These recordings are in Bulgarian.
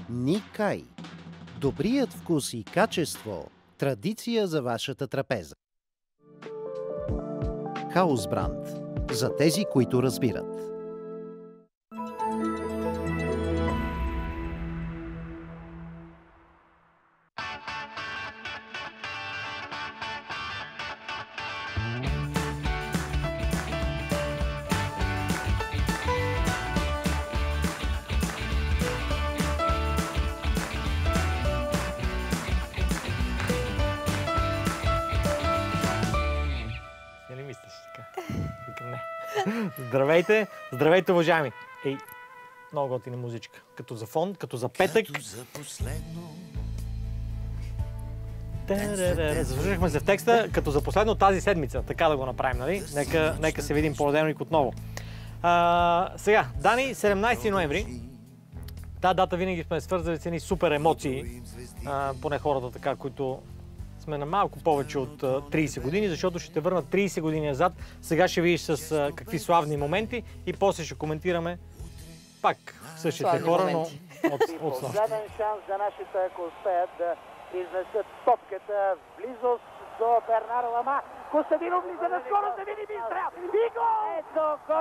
Никай. Добрият вкус и качество – традиция за вашата трапеза. Хаусбранд. За тези, които разбират. Здравейте, здравейте, уважаеми! Ей, много готина музичка. Като за фон, като за петък. Завършихме се в текста, като за последно тази седмица. Така да го направим, нали? Нека се видим понеделник отново. Сега, Дани, 17 ноември. Та дата винаги сме свързали с едни супер емоции. Поне хората така, които сме на малко повече от 30 години, защото ще те върна 30 години назад. Сега ще видиш с какви славни моменти и после ще коментираме пак същите хора, но от снощи. Последен шанс за нашите, ако успеят да изнесат топката в близост до Бернар Лама. Костадинов влиза на скорост, да видим изстрел. И гол! Ето,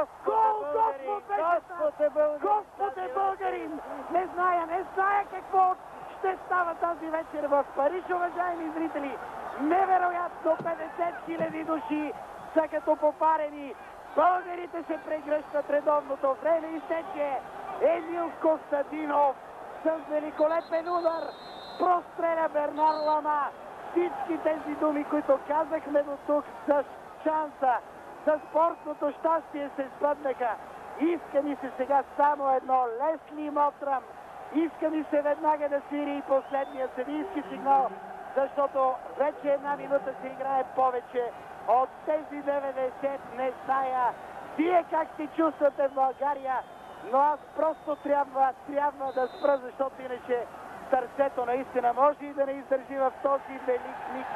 Господ е българин! Не зная какво ще става тази вечер в Париж, уважаеми зрители. Невероятно, 50 000 души са като попарени. Българите се прегръщат, редовното време изтече. Емил Костадинов с великолепен удар простреля Бернар Лама. Всички тези думи, които казахме до тук с шанса, с спортното щастие се спъднаха. Иска ми се сега само едно: Лесли Мотрам. Иска ми се веднага да свири и последния съдийски сигнал, защото вече една минута се играе повече от тези 90. Не зная вие как се чувствате в България, но аз просто трябва да спра, защото иначе сърцето наистина може и да не издържи в този велик миг.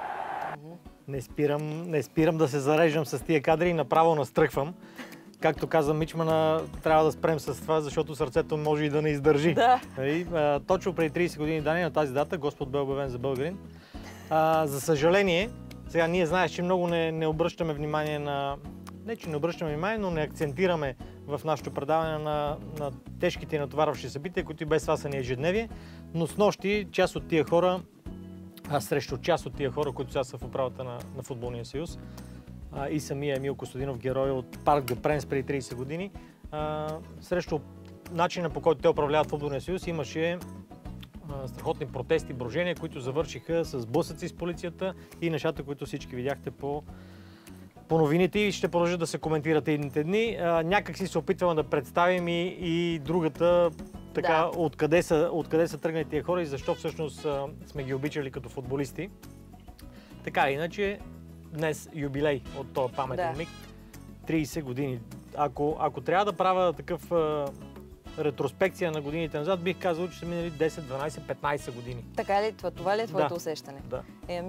Не спирам да се зареждам с тия кадри и направо настръхвам. Както каза Мичмана, трябва да спрем с това, защото сърцето може и да не издържи. Да. Точно преди 30 години, Дани, на тази дата Господ бе обявен за българин. За съжаление, сега ние знаеш, че много не обръщаме внимание на... Не, че не обръщаме внимание, но не акцентираме в нашето предаване на тежките и натоварващи събития, които и без това са ни ежедневие. Но снощи част от тия хора, срещу част от тия хора, които сега са в управата на Футболния съюз, и самия Емил Костадинов, герой от Парк де Пренс преди 30 години, срещу начина, по който те управляват Футболния съюз, имаше страхотни протести, брожения, които завършиха с блъсъци с полицията и нещата, които всички видяхте по новините и ще продължат да се коментират едните дни. Някак си се опитваме да представим и другата, така, да. Откъде са тръгнали тия хора и защо всъщност сме ги обичали като футболисти. Така, иначе днес юбилей от този паметен миг. 30 години. Ако трябва да правя такъв ретроспекция на годините назад, бих казал, че са минали 10, 12, 15 години. Така ли? Това ли е твоето усещане? Да.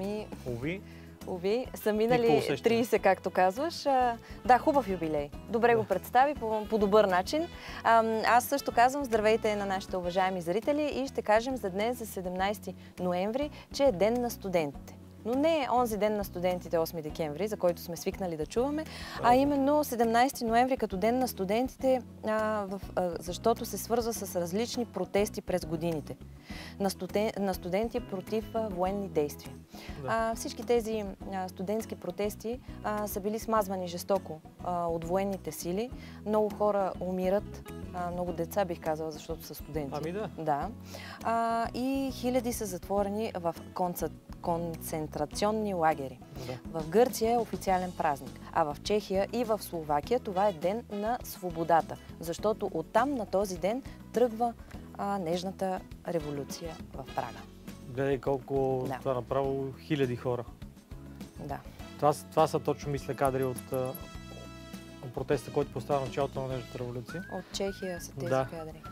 Уви, са минали 30, както казваш. Да, хубав юбилей. Добре го представи по добър начин. Аз също казвам здравейте на нашите уважаеми зрители и ще кажем за днес, за 17 ноември, че е ден на студентите. Но не е онзи ден на студентите 8 декември, за който сме свикнали да чуваме, а именно 17 ноември като ден на студентите, защото се свързва с различни протести през годините. На студенти против военни действия. Да. Всички тези студентски протести са били смазвани жестоко от военните сили. Много хора умират, много деца бих казала, защото са студенти. Ами да. Да. И хиляди са затворени в концентрационни лагери. Да. В Гърция е официален празник, а в Чехия и в Словакия това е ден на свободата, защото оттам на този ден тръгва нежната революция в Прага. Гледай колко това направо хиляди хора. Да. Това са точно, мисля, кадри от протеста, който поставя началото на нежната революция. От Чехия са тези кадри.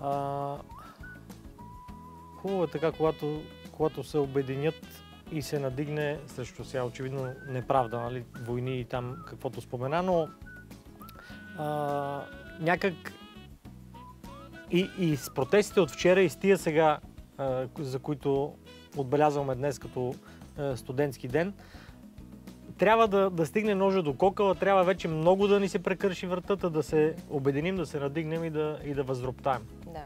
Хубаво е така, когато се обединят и се надигне срещу сега очевидно неправда, нали, войни и там каквото спомена, но някак И с протестите от вчера и с тия сега, за които отбелязваме днес като студентски ден, трябва да стигне ножа до кокала, трябва вече много да ни се прекърши вратата, да се обединим, да се надигнем и да възроптаем. Да.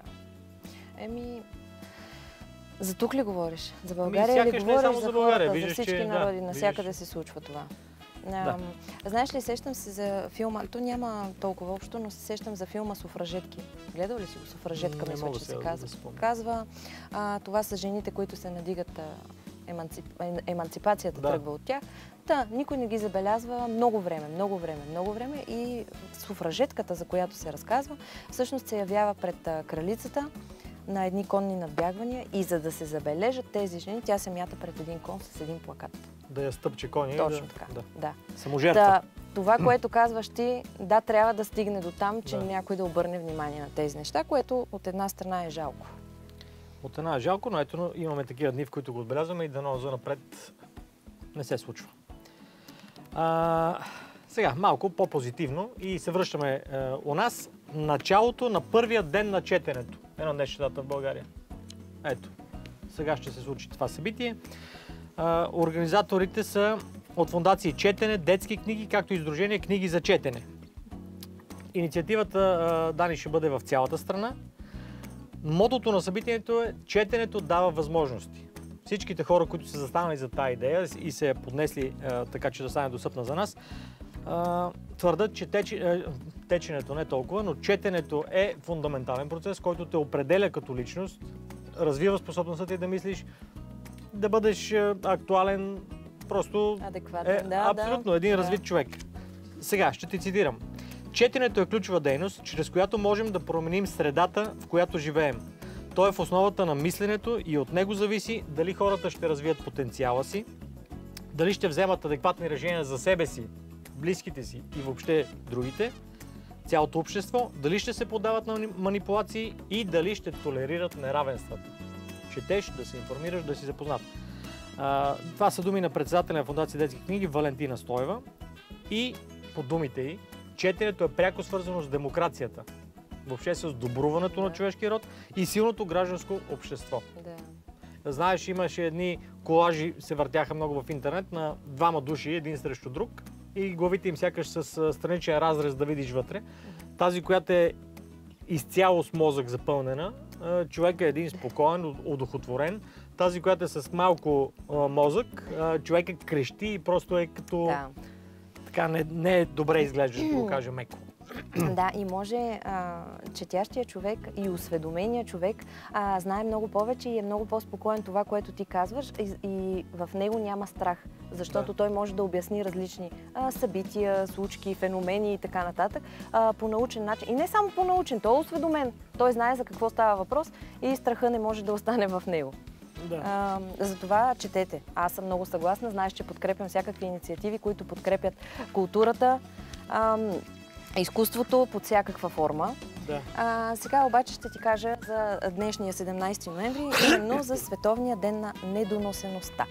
За тук ли говориш? За България ли говориш? Не само за България. За всички народи, навсякъде се случва това. Да. Знаеш ли, сещам се за филма, то няма толкова общо, но се сещам за филма Суфражетки. Гледал ли си го? Суфражетка, мисля, че се казва. Това са жените, които се надигат, еманципацията тръгва от тях. Никой не ги забелязва много време и суфражетката, за която се разказва, всъщност се явява пред кралицата на едни конни надбягвания и за да се забележат тези жени, тя се мята пред един кон с един плакат. Да я стъпче коня. Точно така, да. Саможертва. Това, което казваш ти, трябва да стигне до там, че някой да обърне внимание на тези неща, което от една страна е жалко. От една е жалко, но ето имаме такива дни, в които го отбелязваме и дано занапред не се случва. Сега, малко по-позитивно и се връщаме у нас. Началото на първия ден на четенето. Едно днешна дата в България. Ето, сега ще се случи това събитие. Организаторите са от фондации Четене, детски книги, както и Сдружение Книги за четене. Инициативата, Дани, ще бъде в цялата страна. Мотото на събитието е "Четенето дава възможности". Всичките хора, които са застанали за тази идея и се поднесли така, че да стане достъпна за нас, твърдат, че теченето не толкова, но четенето е фундаментален процес, който те определя като личност, развива способността ти да мислиш, да бъдеш актуален, просто адекватен, абсолютно един развит човек. Сега ще ти цитирам. Четенето е ключова дейност, чрез която можем да променим средата, в която живеем. То е в основата на мисленето и от него зависи дали хората ще развият потенциала си, дали ще вземат адекватни решения за себе си, близките си и въобще другите, цялото общество, дали ще се подават на манипулации и дали ще толерират неравенствата. Четеш, да се информираш, да си запознат. Това са думи на председателя на Фондация Детски книги Валентина Стоева и по думите й, четенето е пряко свързано с демокрацията, въобще с добруването на човешкия род и силното гражданско общество. Знаеш, имаше едни колажи, се въртяха много в интернет, на двама души, един срещу друг, и главите им сякаш с страничен разрез да видиш вътре. Тази, която е изцяло с мозък запълнена, човек е един спокоен, удохотворен. Тази, която е с малко мозък, човек е крещи и просто е като... Така не е добре изглежда, да го кажа меко. Да, и може четящия човек и осведомения човек знае много повече и е много по-спокоен това, което ти казваш, и в него няма страх, защото той може да обясни различни събития, случки, феномени и така нататък по научен начин. И не само по научен, той е осведомен. Той знае за какво става въпрос и страха не може да остане в него. Затова четете. Аз съм много съгласна. Знаеш, че подкрепям всякакви инициативи, които подкрепят културата, изкуството под всякаква форма. Сега обаче ще ти кажа за днешния 17 ноември, именно за Световния ден на недоносеността.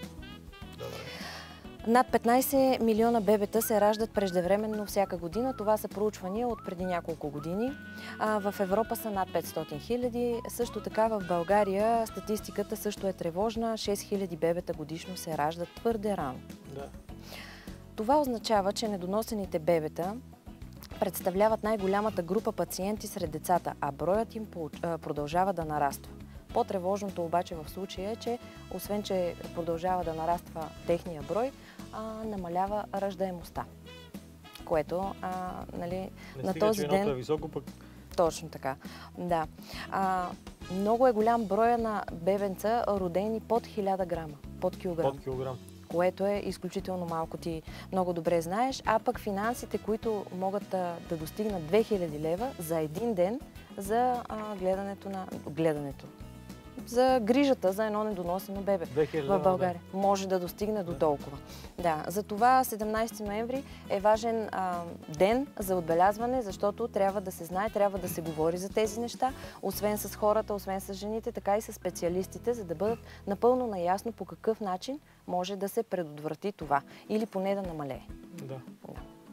Над 15 милиона бебета се раждат преждевременно всяка година. Това са проучвания от преди няколко години. В Европа са над 500 хиляди. Също така в България статистиката също е тревожна. 6 хиляди бебета годишно се раждат твърде рано. Това означава, че недоносените бебета представляват най-голямата група пациенти сред децата, а броят им продължава да нараства. По-тревожното обаче в случая е, че освен, че продължава да нараства техния брой, намалява раждаемостта. Което, на този ден... Е високо, пък... Точно така, да. Много е голям броя на бебенца, родени под 1000 грама, под килограм. Което е изключително малко, ти много добре знаеш, а пък финансите, които могат да достигнат 2000 лева за един ден за гледането. За грижата за едно недоносено бебе в България. Може да достигне до толкова. Да, затова 17 ноември е важен ден за отбелязване, защото трябва да се знае, трябва да се говори за тези неща, освен с хората, освен с жените, така и с специалистите, за да бъдат напълно наясно по какъв начин може да се предотврати това или поне да намалее.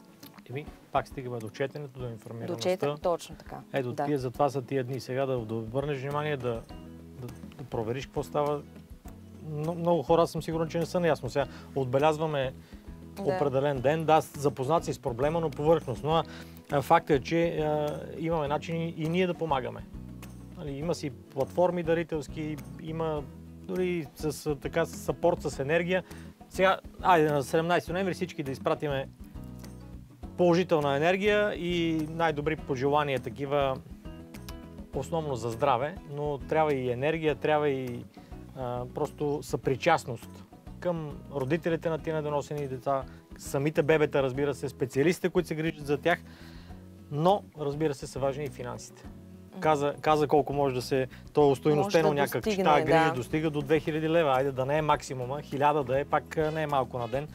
Пак стигаме до четенето, до информираността. До четене, точно така. Ето, затова са тия дни. Сега да обърнеш внимание, да провериш какво става. Много хора съм сигурен, че не са наясно. Сега отбелязваме определен ден. Да, запознат си с проблема, но повърхностно. Факт е, че имаме начини и ние да помагаме. Има си платформи дарителски, има дори с съпорт с енергия. Сега, айде на 17 ноември всички да изпратиме положителна енергия и най-добри пожелания такива, основно за здраве, но трябва и енергия, трябва и просто съпричастност към родителите на тия недоносени деца, самите бебета, разбира се, специалистите, които се грижат за тях, но, разбира се, са важни и финансите. Каза колко може да се... То е устойностено някак, че тази грижа достига до 2000 лева. Айде да не е максимума, 1000 да е, пак не е малко на ден.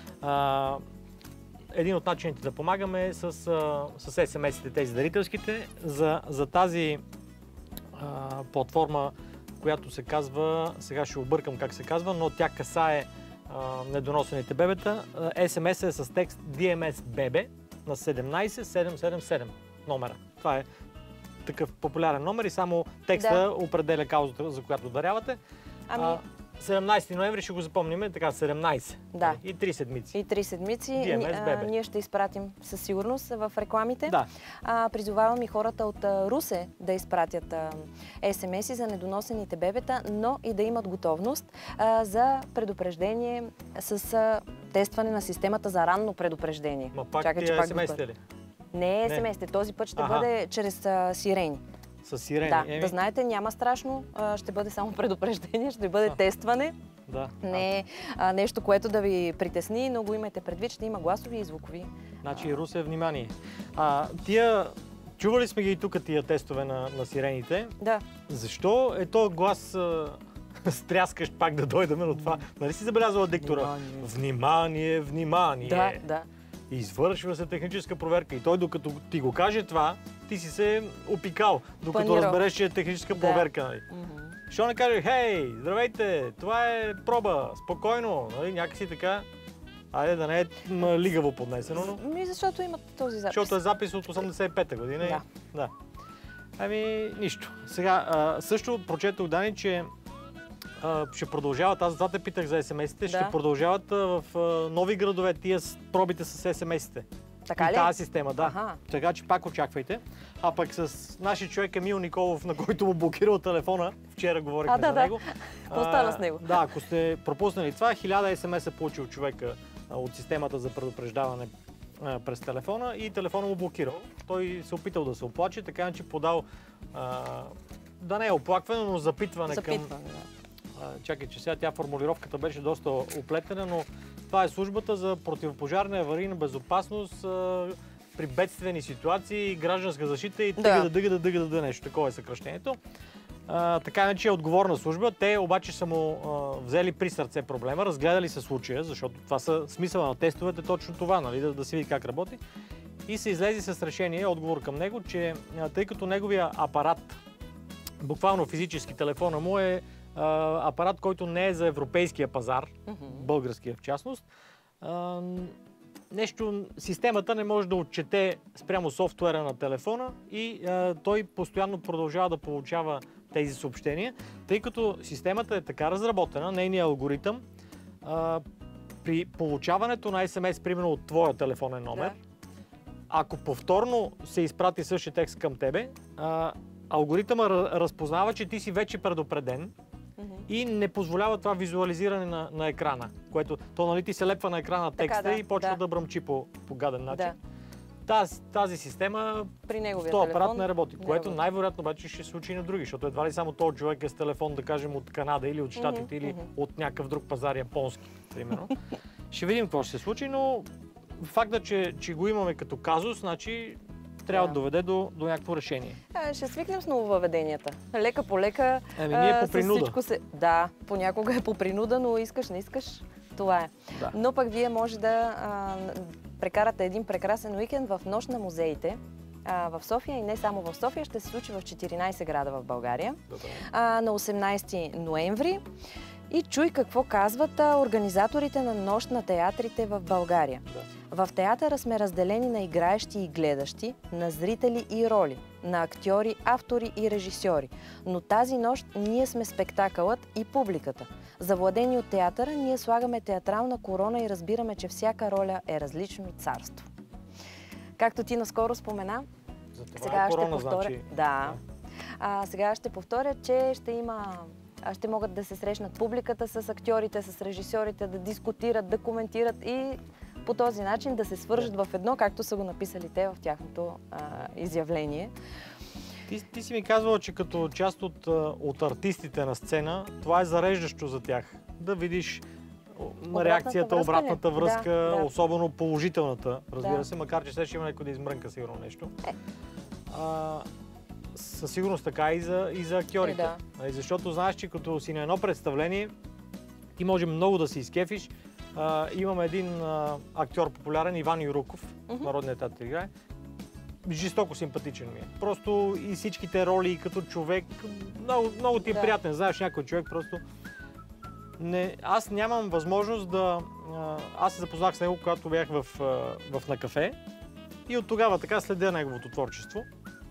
Един от начините да помагаме е с SMS-ите, тези дарителските. За тази платформа, която се казва, сега ще объркам как се казва, но тя касае недоносените бебета. SMS е с текст DMS BB на 17777 номера. Това е такъв популярен номер и само текста определя каузата, за която дарявате. 17 ноември ще го запомним, така 17. Да. И 3 седмици. И 3 седмици. Ние ще изпратим със сигурност в рекламите. Да. Призовавам и хората от Русе да изпратят SMS-и за недоносените бебета, но и да имат готовност за предупреждение с тестване на системата за ранно предупреждение. Пак SMS-те ли? Не е SMS-те. Този път ще бъде чрез сирени. С сирени. Да, да знаете, няма страшно, ще бъде само предупреждение, ще бъде тестване. Не е нещо, което да ви притесни, но го имайте предвид, ще има гласови и звукови. Значи, Русе, внимание. Чували сме ги и тук тия тестове на сирените. Да. Защо е този глас стряскащ пак да дойдем до това? Нали си забелязала диктора? Внимание, внимание! Да. Извършва се техническа проверка и той докато ти го каже това, ти си се опикал, докато разбереш, че е техническа проверка. Нали? Защо не каже, хей, здравейте, това е проба, спокойно, нали? Някакси така. Айде да не е лигаво поднесено, но... Защото имат този запис. Защото е запис от 85-та година. Да. Нищо. Сега, също прочетох, Дани, че ще продължават, аз затова те питах за SMS-ите, ще продължават в нови градове тия пробите с SMS-ите. Така ли? Тази система, да. Така че пак очаквайте. А пък с нашия човек Емил Николов, на който му блокирал телефона, вчера говорихме за него. Какво стана с него? Да, ако сте пропуснали това, 1000 SMS получил човека от системата за предупреждаване през телефона и телефона му блокирал. Той се опитал да се оплаче, така че подал, да не е оплакване, но запитване към... Чакай, че сега формулировката беше доста оплетена, но това е службата за противопожарна и аварийна безопасност при бедствени ситуации, гражданска защита и дъга нещо. Такова е съкръщението. Така иначе е отговорна служба. Те обаче са му взели при сърце проблема, разгледали се случая, защото това са смисъла на тестовете, точно това, нали, да се види как работи. И се излезе с решение, отговор към него, че тъй като неговия апарат, буквално физически телефона му е апарат, който не е за европейския пазар, българския в частност, системата не може да отчете спрямо софтуера на телефона и той постоянно продължава да получава тези съобщения, тъй като системата е така разработена, нейният алгоритъм, при получаването на SMS, примерно от твоя телефонен номер, ако повторно се изпрати същия текст към тебе, алгоритъма разпознава, че ти си вече предупреден и не позволява това визуализиране на екрана, което то, нали, ти се лепва на екрана текста и почва да бръмчи по гаден начин. Тази система в този апарат не работи, което най-вероятно обаче ще се случи и на други, защото едва ли само този човек е с телефон, да кажем, от Канада или от Щатите или от някакъв друг пазар, японски, примерно. Ще видим какво ще се случи, но факта, че го имаме като казус, значи трябва да доведе до някакво решение. Ще свикнем с нововъведенията. Лека по лека. Ние по принуда. Да, понякога е по принуда, но искаш, не искаш, това е. Да. Но пък вие може да прекарате един прекрасен уикенд в Нощ на музеите. В София и не само в София, ще се случи в 14 града в България. На 18 ноември. И чуй какво казват организаторите на Нощ на театрите в България. В театъра сме разделени на играещи и гледащи, на зрители и роли, на актьори, автори и режисьори. Но тази нощ ние сме спектакълът и публиката. Завладени от театъра, ние слагаме театрална корона и разбираме, че всяка роля е различно царство. Както ти наскоро спомена, сега ще повторя. Значи... Да. Сега ще повторя, че ще могат да се срещнат публиката с актьорите, с режисьорите, да дискутират, да коментират и по този начин да се свържат в едно, както са го написали те в тяхното изявление. Ти си ми казвала, че като част от артистите на сцена, това е зареждащо за тях. Да видиш реакцията, обратната връзка, да. Особено положителната, разбира се, макар че сега ще има някой да измрънка сигурно нещо. Със сигурност така и за актьорите. Да. Защото знаеш, че като си на едно представление, ти може много да се изкефиш. Имаме един актьор популярен, Иван Юруков, Народният театър играе. Жестоко симпатичен ми е. Просто и всичките роли като човек, много ти е приятен. Знаеш, някой човек просто... Аз нямам възможност да... Аз се запознах с него, когато бях на кафе и от тогава така следя неговото творчество.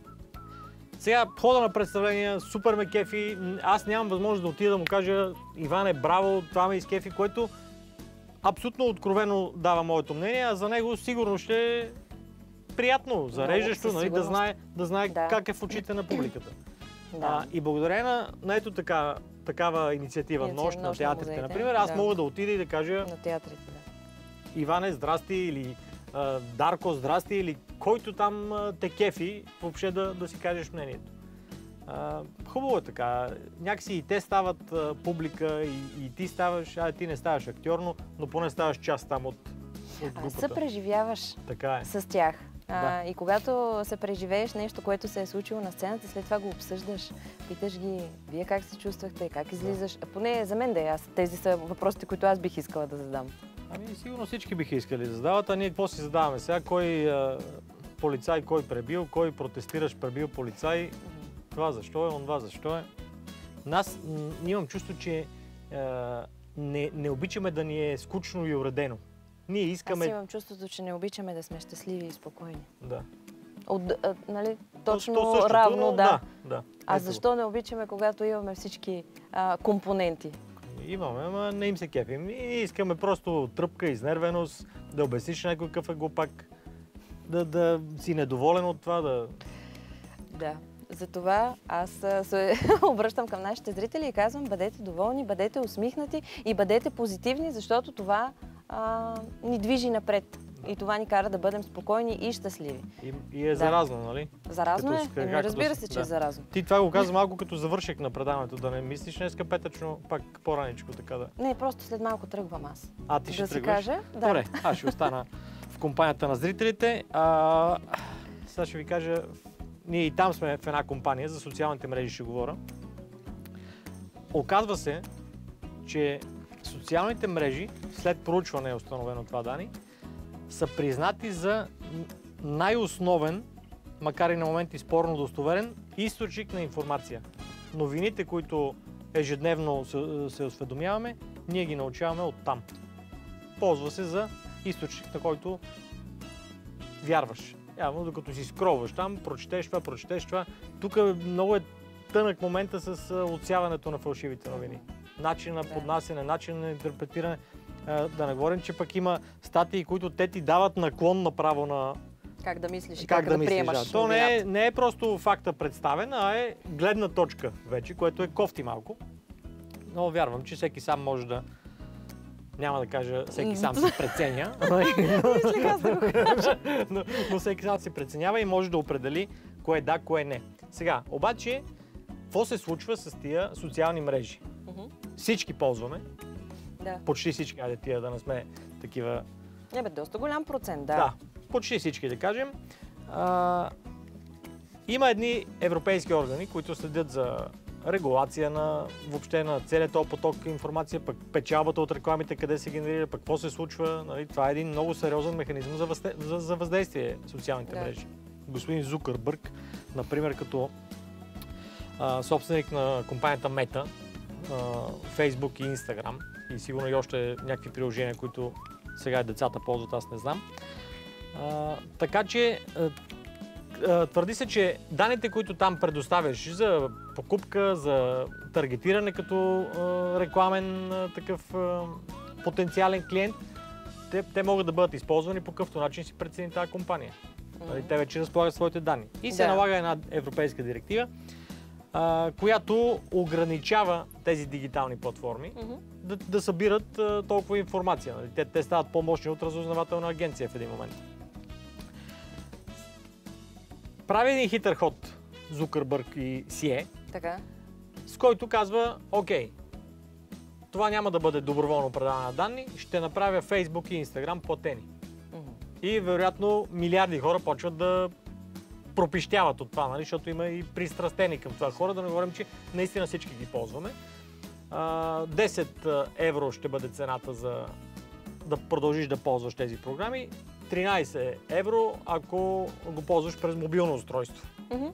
Сега, хода на представления, супер ме кефи. Аз нямам възможност да отида да му кажа: Иване, браво, това ме изкефи, което абсолютно откровено дава моето мнение, а за него сигурно ще е приятно, зареждащо, нали, да знае как е в очите на публиката. И благодарение на ето такава инициатива, Нощ на театрите, например, аз мога да отида и да кажа: на театрите, Иване, здрасти, или Дарко, здрасти, или който там те кефи, въобще да си кажеш мнението. Хубаво е така. Някакси и те стават публика, и ти ставаш, ти не ставаш актьор, но поне ставаш част там от групата. Съпреживяваш с тях. И когато се преживееш нещо, което се е случило на сцената, след това го обсъждаш, питаш ги: вие как се чувствахте, как излизаш? Поне за мен тези са въпросите, които аз бих искала да задам. Сигурно всички биха искали да задават, а ние какво си задаваме сега? Кой полицай, кой пребил, кой протестиращ пребил полицай? Това защо е, онова защо е? Имам чувство, че не обичаме да ни е скучно и уредено. Ние искаме... Аз имам чувството, че не обичаме да сме щастливи и спокойни. Да. Нали, точно равно, да. А Ето. Защо не обичаме, когато имаме всички компоненти? Имаме, ама не им се кефим. И искаме просто тръпка, изнервеност, да обясниш някой какъв е глупак, да си недоволен от това, Да. Затова аз се обръщам към нашите зрители и казвам: бъдете доволни, бъдете усмихнати и бъдете позитивни, защото това ни движи напред. И това ни кара да бъдем спокойни и щастливи. И е заразно, нали? Заразно е? Разбира се, че е заразно. Ти това го каза малко като завърших на предаването, да не мислиш днеска петъчно, пак по-раничко така да... Не, просто след малко тръгвам аз. Ти ще тръгваш? Да си кажа? Да. Добре, аз ще остана в компанията на зрителите. Сега ще ви кажа, ние и там сме в една компания, за социалните мрежи ще говоря. Оказва се, че социалните мрежи, след проучване е установено това, Дани, са признати за най-основен, макар и на моменти спорно достоверен, източник на информация. Новините, които ежедневно се осведомяваме, ние ги научаваме оттам. Ползва се за източник, на който вярваш. Явно, докато си скролваш там, прочетеш това. Тук много е тънък момента с отсяването на фалшивите новини. Начин на поднасяне, начин на интерпретиране. Да не говорим, че пък има статии, които те ти дават наклон направо на... Как да мислиш и как да приемаш. Да. То не е просто факта представен, а е гледна точка вече, което е кофти малко. Но вярвам, че всеки сам може да... Няма да кажа, всеки сам си преценя. Но всеки сам си преценява и може да определи кое да, кое не. Сега, обаче, какво се случва с тия социални мрежи? Всички ползваме. Да. Почти всички, тия да не сме такива... Доста голям процент, Да, почти всички, да кажем. Има едни европейски органи, които следят за регулация въобще на целият този поток информация, пък печалбата от рекламите, къде се генерира, пък какво се случва. Нали? Това е един много сериозен механизъм за въздействие в социалните мрежи. Господин Зукърбърг, например, като собственик на компанията Meta, Facebook и Instagram, и сигурно и още някакви приложения, които сега децата ползват, аз не знам. Така че твърди се, че данните, които там предоставяш за покупка, за таргетиране като рекламен такъв потенциален клиент, те могат да бъдат използвани по какъвто начин си прецени тази компания. Те вече разполагат своите данни. И се налага една европейска директива, която ограничава тези дигитални платформи да събират толкова информация. Те стават по-мощни от разузнавателна агенция в един момент. Прави един хитър ход Зукърбърг и Сие, с който казва, окей, това няма да бъде доброволно предаване на данни, ще направя Фейсбук и Инстаграм платени. И вероятно милиарди хора почват да пропищяват от това, нали? Защото има и пристрастени към това хора, да не говорим, че наистина всички ги ползваме. 10 евро ще бъде цената за да продължиш да ползваш тези програми. 13 евро, ако го ползваш през мобилно устройство.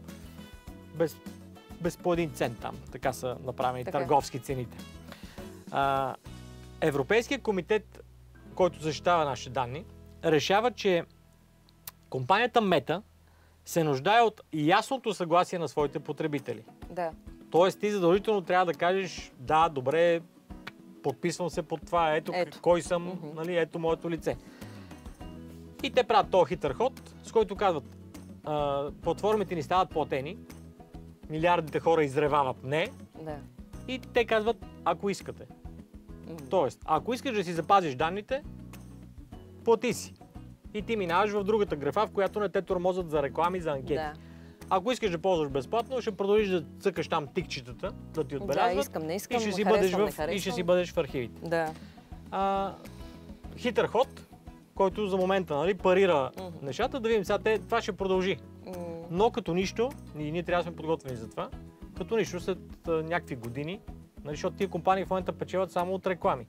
Без по 1 цент там. Така са направени търговски цените. Европейският комитет, който защитава нашите данни, решава, че компанията Мета се нуждае от ясното съгласие на своите потребители. Да. Тоест ти задължително трябва да кажеш, да, добре, подписвам се под това, ето. Кой съм, нали, ето моето лице. И те правят този хитър ход, с който казват, платформите ни стават платени, милиардите хора изревават не, и те казват, ако искате. Тоест, ако искаш да си запазиш данните, плати си. И ти минаваш в другата графа, в която не те тормозят за реклами, за анкети. Ако искаш да ползваш безплатно, ще продължиш да цъкаш там тикчетата, да ти отбелязват, не искам, и ще си бъдеш в архивите. Хитър ход, който за момента, нали, парира нещата, да видим сега, това ще продължи. Но като нищо, ние трябва да сме подготвени за това, като нищо след някакви години, нали, защото тия компании в момента печелят само от реклами.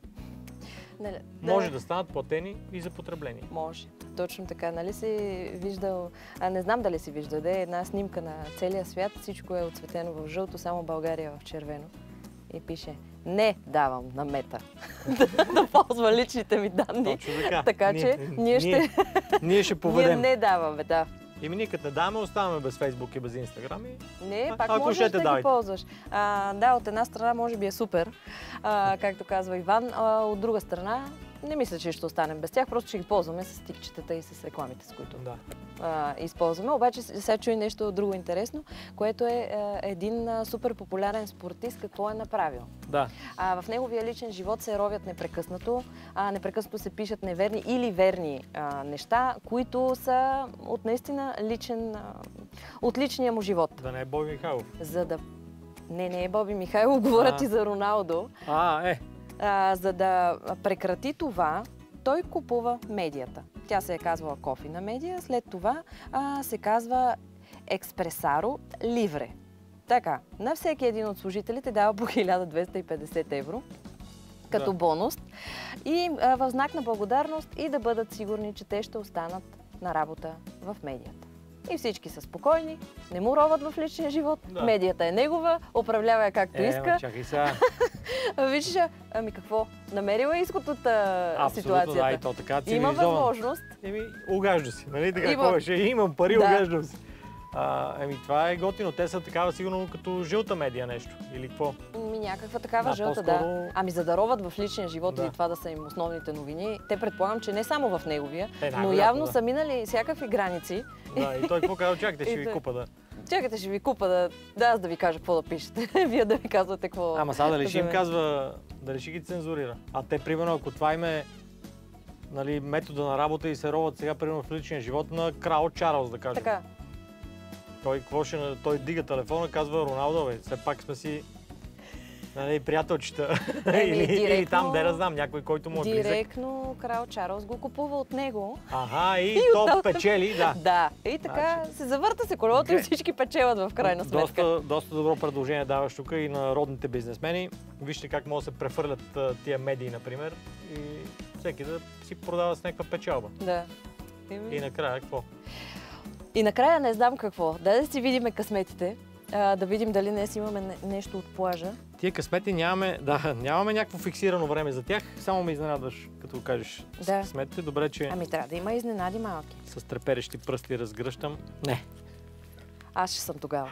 Може да станат платени и за потребление. Може. Точно така. Нали си виждал, не знам дали си виждал, една снимка на целия свят, всичко е отцветено в жълто, само България в червено. И пише, не давам на Мета да ползва личните ми данни. Точно така. Така че ние ще поведем. Ние не даваме, да. Ние като не даваме, оставаме без Фейсбук и без Инстаграм. Не, пак можеш да ги ползваш. Да, от една страна може би е супер, както казва Иван, от друга страна не мисля, че ще останем без тях, просто ще ги ползваме с тикчетата и с рекламите, с които използваме. Обаче сега чуй нещо друго интересно, което е един супер популярен спортист, какво е направил. В неговия личен живот се ровят непрекъснато, непрекъснато се пишат неверни или верни неща, които са от наистина от личния му живот. Да не е Боби Михайлов. Не е Боби Михайлов, говоря ти за Роналдо. За да прекрати това, той купува медията. Тя се е казвала Кофина медия, след това се казва Експресаро Ливре. Така, на всеки един от служителите дава по 1250 евро като бонус и в знак на благодарност и да бъдат сигурни, че те ще останат на работа в медията. И всички са спокойни, не му роват в личния живот, медията е негова, управлява я както иска. Чакай сега. Виждаш, какво? Намерила изход от ситуацията. Да, и то така има възможност. Угажда си, нали така? Имам пари, угаждам си. Това е готино. Те са такава сигурно като жълта медия нещо. Или какво? Някаква такава жълта, да. За да роват в личния живот и това да са им основните новини, те предполагам, че не само в неговия, но явно са минали всякакви граници. Да, и той какво казва, чакайте, ще ви купа, да. Чакайте, ще ви купа, аз да ви кажа какво да пишете. Вие да ви казвате какво. Ама сега дали ще им казва, дали ще ги цензурира. А те, примерно, ако това им е метода на работа и се роват сега, примерно, в личния живот на крал Чарлз, да кажем. Така. Той дига телефона, казва Роналдо, все пак сме си приятелчета. Или там, да знам, някой, който му е близък. Директно крал Чарлз го купува от него. И то печели, да. Да, и така се завърта се колелото и всички печелят в крайна сметка. Доста добро предложение даваш тук и на родните бизнесмени. Вижте как могат да се прехвърлят тия медии, например, и всеки да си продава с някаква печалба. Да. И накрая какво? И накрая не знам какво. Да си видиме късметите, да видим дали днес имаме нещо от плажа. Тия късмети нямаме някакво фиксирано време за тях, само ме изненадваш, като го кажеш с късметите. Добре, че Ами трябва да има изненади малки. с треперещи пръсти разгръщам. Не. Аз ще съм тогава.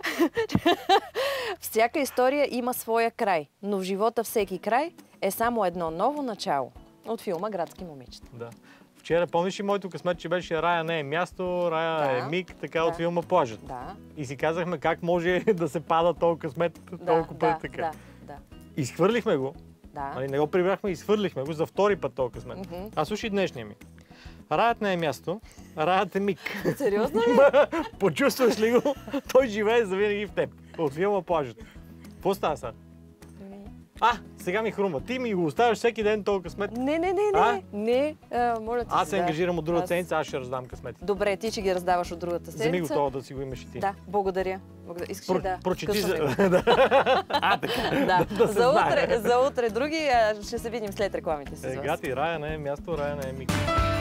Всяка история има своя край, но в живота всеки край е само едно ново начало. От филма "Градски момичета". Да. Вчера помниш ли моето късмет, че беше "Рая не е място, рая е миг", така от филма "Плажът". Да. И си казахме как може да се пада толкова късмет, толкова път така. Да. Изхвърлихме го. Да. Не го прибрахме, изхвърлихме го за втори път толкова късмет. А слушай днешния ми. Раят не е място, раят е миг. Сериозно ли? Почувстваш ли го? Той живее завинаги в теб. От филма "Плажът". Какво става сега? Сега ми хрума. Ти ми го оставяш всеки ден толкова късмет. Не, моля ти. Аз се ангажирам от другата седмица, аз ще раздам късмети. Добре, ти ще ги раздаваш от другата седмица. Вземи го това да си го имаш и ти. Да, благодаря. Искаш ли да прочети късаме го? така. За утре други, ще се видим след рекламите с вас. Сега ти рая не е място, рая не е миг.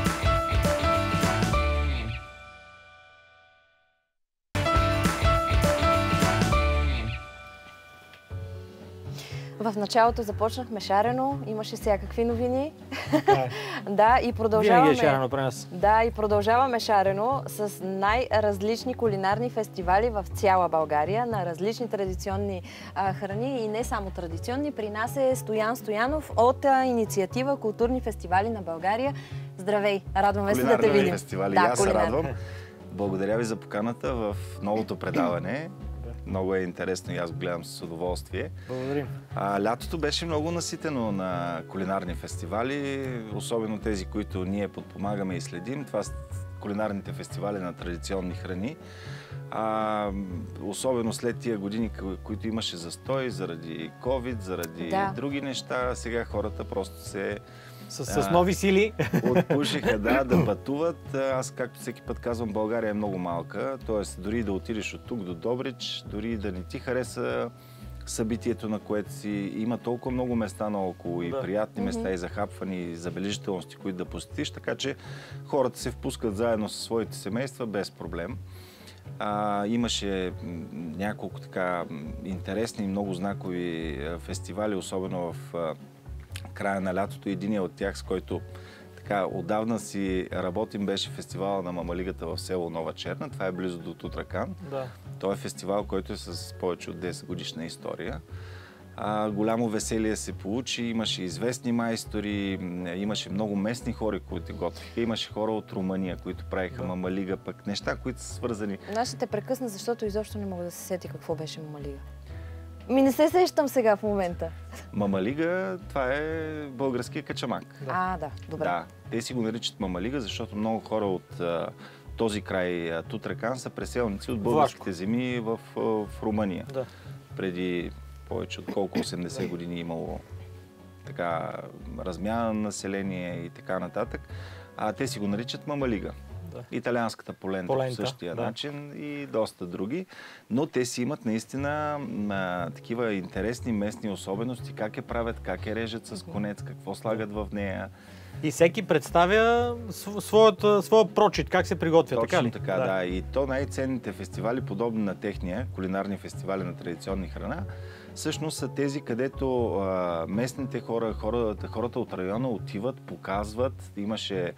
В началото започнахме шарено, имаше всякакви новини. Да, и продължаваме. Винаги е шарено при нас. Да, и продължаваме шарено с най-различни кулинарни фестивали в цяла България на различни традиционни храни и не само традиционни. При нас е Стоян Стоянов от инициатива "Културни фестивали на България". Здравей! Радваме се да те видим. Фестивали. Аз се радвам. Благодаря ви за поканата в новото предаване. Много е интересно и аз го гледам с удоволствие. Благодарим. Лятото беше много наситено на кулинарни фестивали, особено тези, които ние подпомагаме и следим. Това са кулинарните фестивали на традиционни храни. Особено след тия години, които имаше застой заради COVID, заради други неща, сега хората просто се... С нови сили. Отпушиха, да пътуват. Аз, както всеки път казвам, България е много малка. Т.е. дори да отидеш от тук до Добрич, дори да не ти хареса събитието, на което си, има толкова много места наоколо и приятни места, и захапвани, и забележителности, които да посетиш, така че хората се впускат заедно със своите семейства без проблем. Имаше няколко така интересни и много знакови фестивали, особено в края на лятото. Единият от тях, с който така отдавна си работим, беше фестивала на Мамалигата в село Нова Черна. Това е близо до Тутракан. Да. Той е фестивал, който е с повече от 10 годишна история. Голямо веселие се получи, имаше известни майстори, имаше много местни хора, които готвиха. Имаше хора от Румъния, които правиха Мамалига, пък неща, които са свързани. Аз ще те прекъсна, защото изобщо не мога да се сети какво беше Мамалига. Не се сещам сега в момента. Мамалига, това е българския качамак. Да, добре. Да, те си го наричат Мамалига, защото много хора от този край Тутракан са преселници от българските земи в Румъния. Да. Преди повече от колко 80 години имало така размяна на население и така нататък. Те си го наричат Мамалига. Да. Италианската полента по същия начин и доста други. Но те си имат наистина такива интересни местни особености, как я правят, как я режат с конец, какво слагат в нея. И всеки представя своя прочит, как се приготвя, така ли? Точно така, да. И то най-ценните фестивали, подобни на техния, кулинарни фестивали на традиционни храна, всъщност са тези, където местните хората от района отиват, показват. Имаше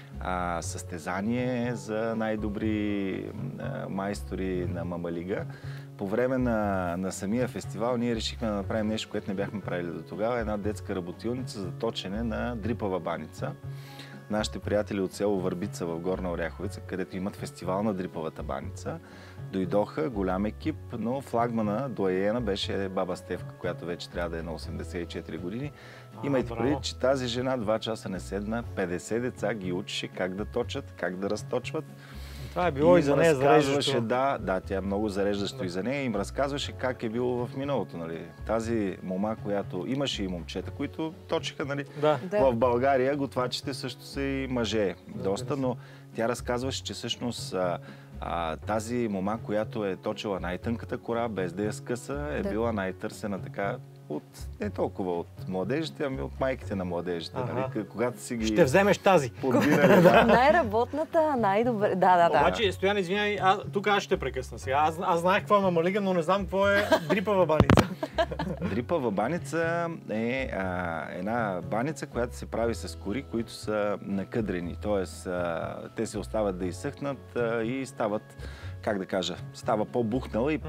състезание за най-добри майстори на Мамалига. По време на самия фестивал ние решихме да направим нещо, което не бяхме правили до тогава. Една детска работилница за точене на дрипава баница. Нашите приятели от село Върбица в Горна Оряховица, където имат фестивал на дрипавата баница, дойдоха голям екип, но флагмана, доайена, беше баба Стевка, която вече трябва да е на 84 години. Имайте предвид, че тази жена 2 часа не седна, 50 деца ги учеше как да точат, как да разточват. Това е било и за нея зареждащо. Да, тя е много зареждащо и за нея. Им разказваше как е било в миналото. Нали. Тази мома, която имаше и момчета, които точеха, нали, в България, готвачите също са и мъже доста, но тя разказваше, че всъщност тази мома, която е точила най-тънката кора, без да я скъса, е била най-търсена така не толкова от младежите, ами от майките на младежите. Нали? Когато си ги... Ще вземеш тази. Подбирали, да. Най-работната, най-добре. Да. Обаче, Стоян, извиняй, тук аз ще прекъсна сега. Аз знаех какво е мамалига, но не знам какво е дрипава баница. Дрипава баница е една баница, която се прави с кори, които са накъдрени. Тоест, те се остават да изсъхнат и стават, как да кажа, става по-бухнала и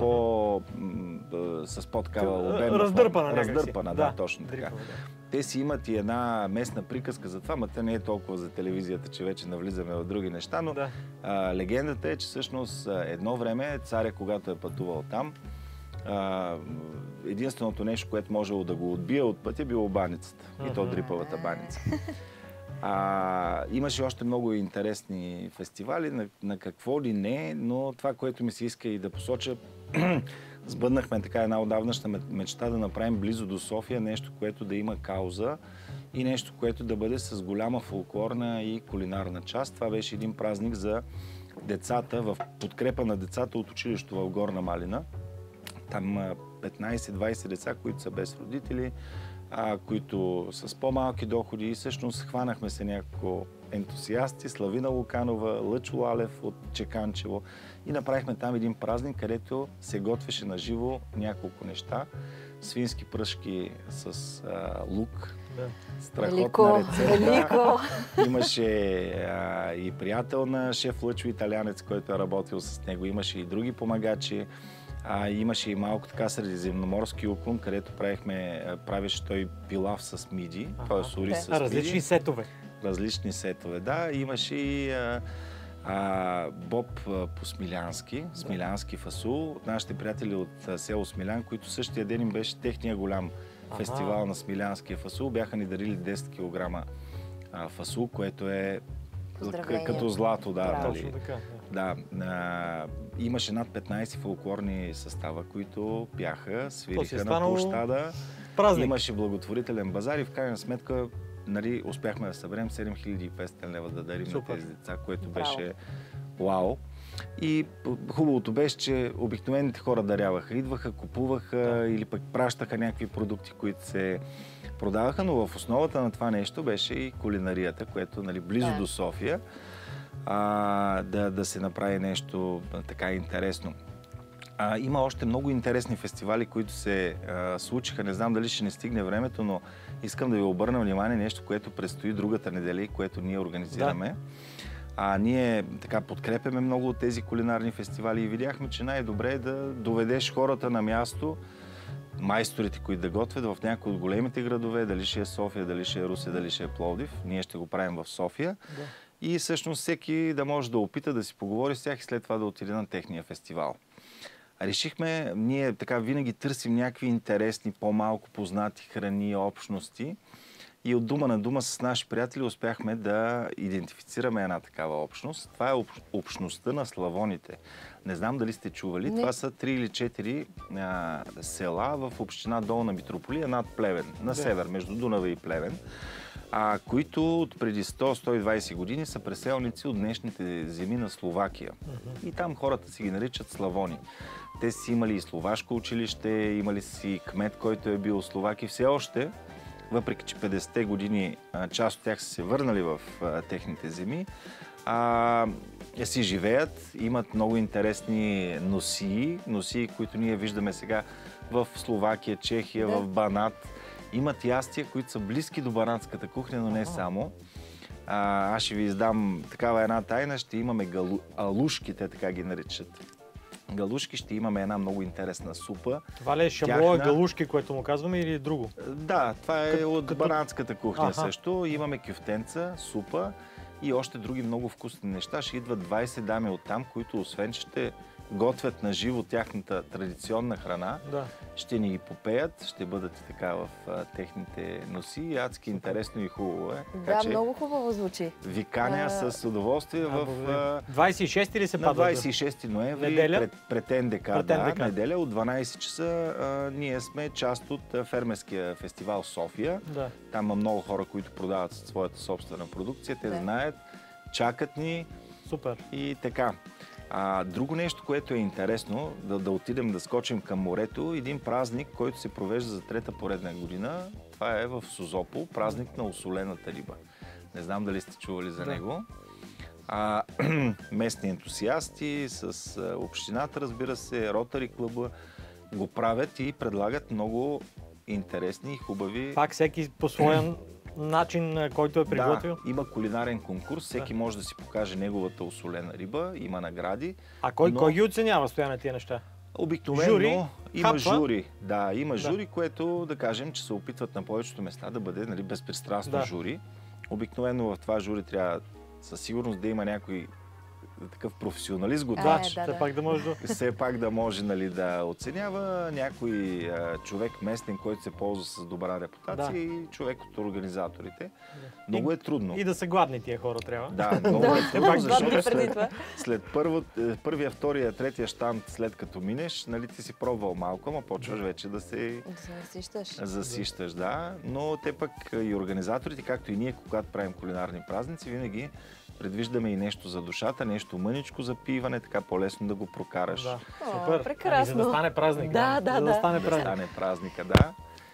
с по-такава обемна. Раздърпана, да, точно така. Те си имат и една местна приказка за това, но тя не е толкова за телевизията, че вече навлизаме в други неща, но легендата е, че всъщност едно време царя, когато е пътувал там, единственото нещо, което можело да го отбие от пътя, било баницата. И то дрипавата баница. Имаше още много интересни фестивали, на какво ли не, но това, което ми се иска и да посоча, сбъднахме така една отдавнашна мечта да направим близо до София нещо, което да има кауза и нещо, което да бъде с голяма фолклорна и кулинарна част. Това беше един празник за децата, в подкрепа на децата от училището в Горна Малина. Там има 15-20 деца, които са без родители, които са с по-малки доходи и всъщност хванахме се няколко ентусиасти, Славина Луканова, Лъчо Лалев от Чеканчево и направихме там един празник, където се готвеше на живо няколко неща. Свински пръшки с лук, страхотна рецепта. Имаше и приятел на шеф Лъчо, италянец, който е работил с него, имаше и други помагачи. Имаше и малко така средиземноморски уклон, където правеше той пилав с миди, т.е. ориз с миди. Различни сетове. Различни сетове, да. Имаше и боб по смилянски фасул, от нашите приятели от село Смилян, които същия ден им беше техния голям фестивал на смилянския фасул. Бяха ни дарили 10 кг фасул, което е като злато, да. Точно така. Да, имаше над 15 фолклорни състава, които пяха, свириха на площада. Празник. Имаше благотворителен базар и в крайна сметка успяхме да съберем 7500 лева да дарим на тези деца, което беше вау. И хубавото беше, че обикновените хора даряваха. Идваха, купуваха или пък пращаха някакви продукти, които се продаваха, но в основата на това нещо беше и кулинарията, което близо до София. Да се направи нещо така интересно. Има още много интересни фестивали, които се случиха. Не знам дали ще не стигне времето, но искам да ви обърна внимание нещо, което предстои другата неделя и което ние организираме. Ние така подкрепяме много от тези кулинарни фестивали и видяхме, че най-добре е да доведеш хората на място, майсторите, които да готвят в някои от големите градове, дали ще е София, дали ще е Русе, дали ще е Пловдив. Ние ще го правим в София. И всъщност всеки да може да опита да си поговори с тях и след това да отиде на техния фестивал. Решихме, ние така винаги търсим някакви интересни, по-малко познати храни, общности. И от дума на дума с наши приятели успяхме да идентифицираме една такава общност. Това е общността на славоните. Не знам дали сте чували. Това са 3 или 4 села в община Долна Митрополия над Плевен, на север, между Дунава и Плевен, които от преди 100-120 години са преселници от днешните земи на Словакия. И там хората си ги наричат славони. Те си имали и словашко училище, имали си кмет, който е бил словак и все още, въпреки че 50-те години част от тях са се върнали в техните земи, си живеят, имат много интересни носии, които ние виждаме сега в Словакия, Чехия, в Банат. Имат ястия, които са близки до банатската кухня, но не само. Аз ще ви издам такава една тайна, ще имаме алушки, те така ги наричат. Галушки, ще имаме една много интересна супа. Това ли е шаблоа галушки, което му казваме, или е друго? Да, това е от банатската кухня също. Имаме кюфтенца, супа и още други много вкусни неща. Ще идват 20 дами оттам, които освен, че ще готвят на живо тяхната традиционна храна, ще ни ги попеят, ще бъдат и така в техните носи. Адски интересно и хубаво е. Да, много хубаво звучи. Ви каня с удоволствие в... 26 или се падва? На 26 ноември, пред НДК, неделя, от 12 часа. Ние сме част от фермерския фестивал София. Там има много хора, които продават своята собствена продукция. Те знаят, чакат ни. Супер. И така. Друго нещо, което е интересно, да отидем да скочим към морето, един празник, който се провежда за трета поредна година, това е в Созопол, празник на осолената риба. Не знам дали сте чували за него. Местни ентусиасти с общината, разбира се, Ротари клуба го правят и предлагат много интересни и хубави... Пак всеки по своя начин, който е приготвил? Да, има кулинарен конкурс, всеки може да си покаже неговата осолена риба, има награди. А кой ги оценява, Стояне, тия неща? Обикновено жури, има жури. Да, има жури, което да кажем, че се опитват на повечето места да бъде, нали, безпристрастно жури. Обикновено в това жури трябва със сигурност да има някой такъв професионалист, готвач. Все пак да може, нали, да оценява някой човек местен, който се ползва с добра репутация и човек от организаторите. Много е трудно. И да са гладни тия хора трябва. Да, много е трудно, защото след първия, втория, третия щанд, след като минеш, нали, ти си пробвал малко, ама почваш вече да се засищаш. Да. Но те пък и организаторите, както и ние, когато правим кулинарни празници, винаги предвиждаме и нещо за душата, нещо мъничко за пиване, така по-лесно да го прокараш. Да. Супер. Прекрасно. За да стане празник. Да. Да стане празника, да.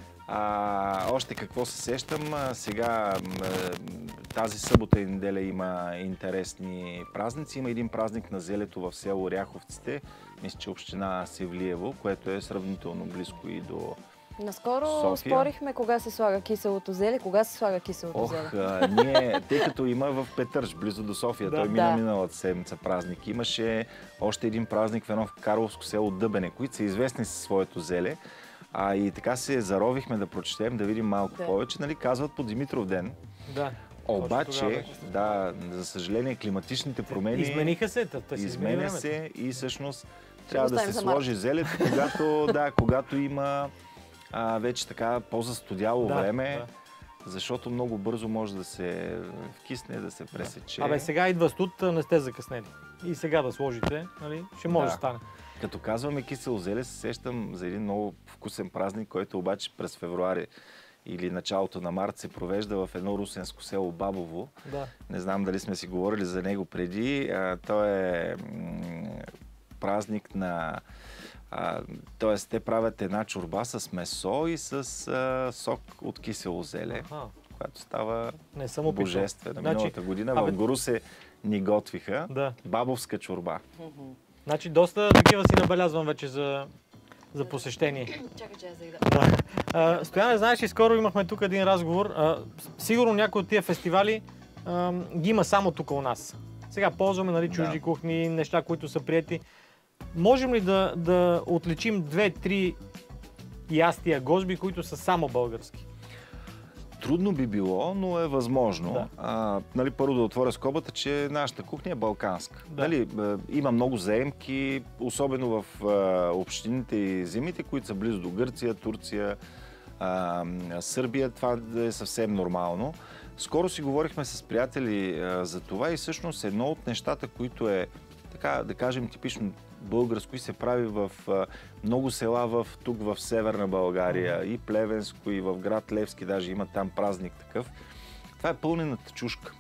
Още какво се сещам, сега тази събота и неделя има интересни празници. Има един празник на зелето в село Ряховците, мисля, че община Севлиево, което е сравнително близко и до Наскоро София. Спорихме кога се слага киселото зеле, кога се слага киселото зеле. Ние, тъй като има в Петърч, близо до София, той мина миналата седмица празник. Имаше още един празник в едно карловско село Дъбене, които са известни със своето зеле. И така се заровихме да прочетем, да видим малко повече. Нали, казват по Димитров ден. Да. Обаче, за съжаление, климатичните промени... Измениха се. Изменя се и всъщност трябва да се сложи зелето, когато има вече така по-застудяло време, защото много бързо може да се вкисне, да се пресече. Сега идва студ, не сте закъснели. И сега да сложите, нали, ще може да стане. Като казваме кисело зеле, се сещам за един много вкусен празник, който обаче през февруари или началото на март се провежда в едно русенско село Бабово. Да. Не знам дали сме си говорили за него преди. Той е празник на... Тоест, те правят една чорба с месо и с сок от кисело зеле, която става божествена. Миналата година в Горусе ни готвиха бабовска чорба. Значи доста такива си набелязвам вече за посещение. Чакай, че я Стояне, знаеш, и скоро имахме тук един разговор. Сигурно някои от тия фестивали ги има само тук у нас. Сега ползваме, нали, чужди кухни, неща, които са приети. Можем ли да отличим 2-3 ястия гозби, които са само български? Трудно би било, но е възможно. Нали, първо да отворя скобата, че нашата кухня е балканска. Нали, има много заемки, особено в общините и земите, които са близо до Гърция, Турция, Сърбия. Това е съвсем нормално. Скоро си говорихме с приятели за това и всъщност едно от нещата, които е, така да кажем, типично българско и се прави в много села тук в Северна България, и Плевенско, и в град Левски, даже има там празник такъв. Това е пълнената чушка.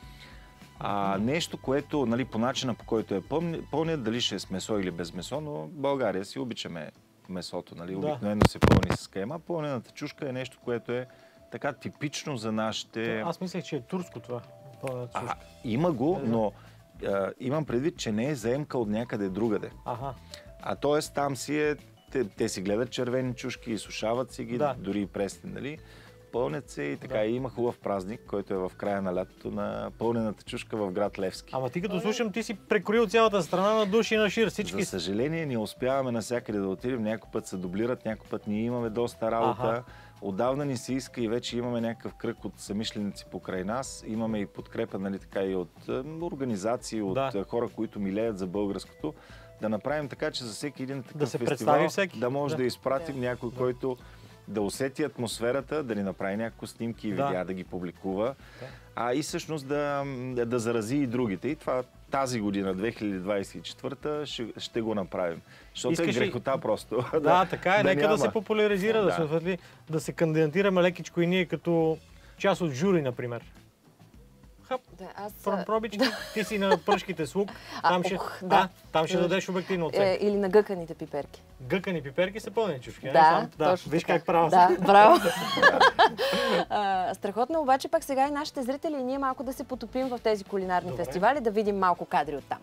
Нещо, което, нали, по начина, по който е пълнят, дали ще е с месо или без месо, но в България си обичаме месото, нали, обикновено се пълни с кайма. Пълнената чушка е нещо, което е така типично за нашите... Аз мислех, че е турско това. Има го, но имам предвид, че не е заемка от някъде другаде. Т.е. там си е, те си гледат червени чушки, изсушават си ги, дори и пресни, нали? Пълнят се и така. И има хубав празник, който е в края на лятото на пълнената чушка в град Левски. Ама ти като слушам, ти си прекроил цялата страна на душ и на шир. Всички... За съжаление, не успяваме навсякъде да отидем. Някой път се дублират, някой път ние имаме доста работа. Отдавна ни се иска и вече имаме някакъв кръг от самишленици покрай нас. Имаме и подкрепа, нали, така и от организации, от хора, които милеят за българското. Да направим така, че за всеки един такъв фестивал да може да изпратим някой, който да усети атмосферата, да ни направи някакви снимки и видеа, да ги публикува. И всъщност да зарази и другите. И това тази година, 2024, ще го направим. Защото е грехота просто. Така е. Нека да се популяризира, да се кандидатираме лекичко и ние като част от жури, например. хъп, Да, аз... пробички, ти си на пръшките с лук, там ще дадеш обективно оценка. Или на гъканите пиперки. Гъкани пиперки са пълни чушки. Да, точно виж така. как правя. Да, браво. Страхотно, обаче пак сега и нашите зрители и ние малко да се потопим в тези кулинарни фестивали, да видим малко кадри оттам.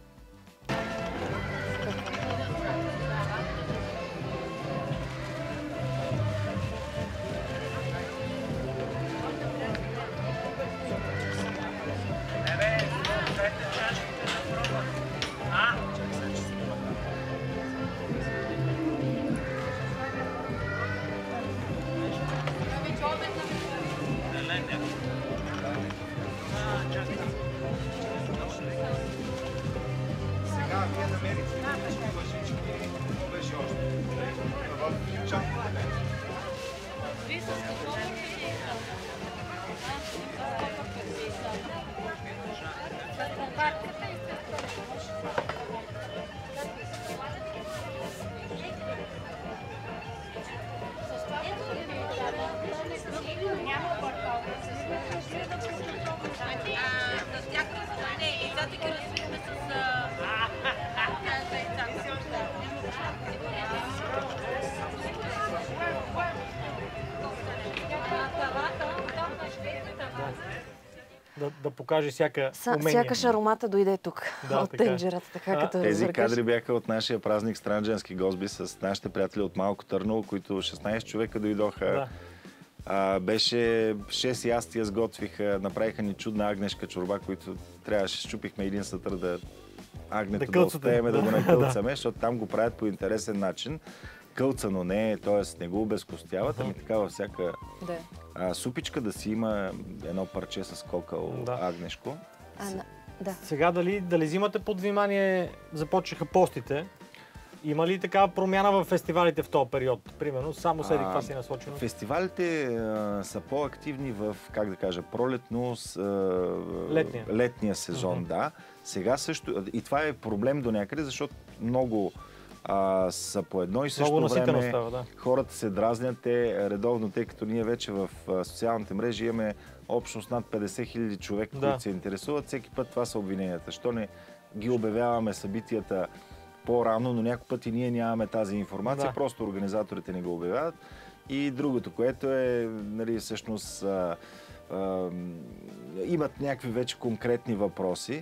Да покаже всяка умение. Сякаш аромата дойде тук, от тенджерата, така като тези кадри бяха от нашия празник Странджански госби с нашите приятели от Малко Търново, които 16 човека дойдоха. Беше 6 ястия сготвиха, направиха ни чудна агнешка чорба, които трябваше, щупихме един сатър да агнето да успееме да го накълцаме, защото там го правят по интересен начин. Кълцано не е, т.е. не го обезкостяват, ами така във всяка супичка да си има едно парче с кокъл агнешко. Сега дали взимате под внимание, започнаха постите? Има ли такава промяна в фестивалите в този период? Примерно, само седи каква си насочено? Фестивалите са по-активни в, как да кажа, летния сезон, да. Сега също, и това е проблем до някъде, защото много са по едно и също време хората се дразнят редовно, тъй като ние вече в социалните мрежи имаме общност над 50 000 човека, които се интересуват. Всеки път това са обвиненията. Що не ги обявяваме събитията по-рано, но някой път и ние нямаме тази информация, просто организаторите не го обявяват. И другото, което е, нали, всъщност имат някакви вече конкретни въпроси.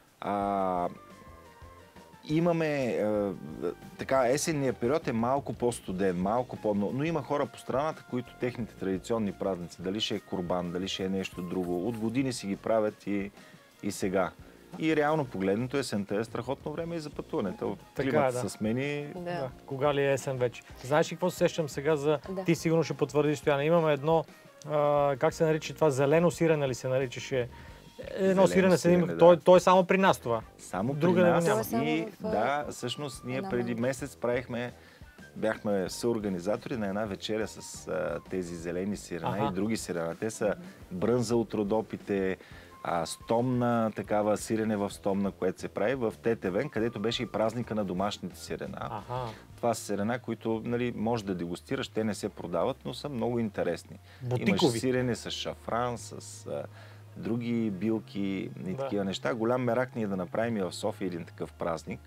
Имаме така, есенния период е малко по-студен, но има хора по страната, които техните традиционни празници, дали ще е Курбан, дали ще е нещо друго, от години си ги правят и сега. И реално погледнато есента е страхотно време и за пътуването. Климата се смени. Кога ли е есен вече? Знаеш ли какво се сещам сега за... Ти сигурно ще потвърдиш, Стояна. Имаме едно, как се нарича това, зелено сирене ли се наричаше? Едно сирене се има. Той е само при нас това. Само при нас. И всъщност ние преди месец бяхме съорганизатори на една вечеря с тези зелени сирена и други сирена. Те са брънза от Родопите, стомна, такава сирене в стомна, което се прави в Тетевен, където беше и празника на домашните сирена. Това са сирена, които, нали, може да дегустираш, те не се продават, но са много интересни. Бутикови. Имаш сирене с шафран, с други билки и такива неща. Голям мерак ни е да направим и в София един такъв празник.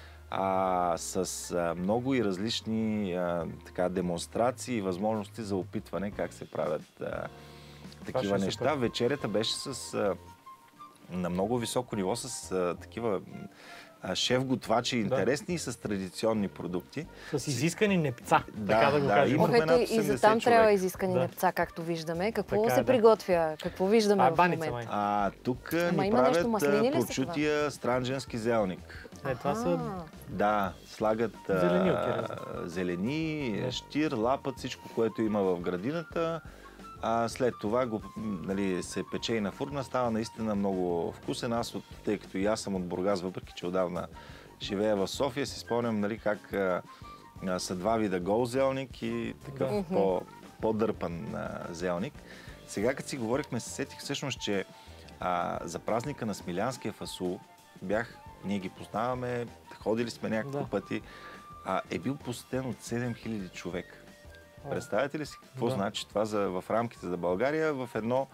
С много и различни демонстрации и възможности за опитване как се правят такива неща. Вечерята беше на много високо ниво с такива шеф-готвачи интересни и с традиционни продукти. С изискани непца, така да го кажем. И за там трябва изискани непца, както виждаме. Какво се приготвя? Какво виждаме в момента? Тук ни правят прочутия странджански зелник. Това са... Да, слагат зелени, щир, лапът, всичко, което има в градината. След това се пече и на фурна, става наистина много вкусен. Аз, тъй като и аз съм от Бургас, въпреки че отдавна живея в София, си спомням как са два вида гол зелник и такъв по-дърпан зелник. Сега, като си говорихме, се сетих всъщност, че за празника на Смилянския фасул ние ги познаваме, ходили сме няколко пъти, е бил посетен от 7000 човека. Представете ли си какво значи това в рамките за България в едно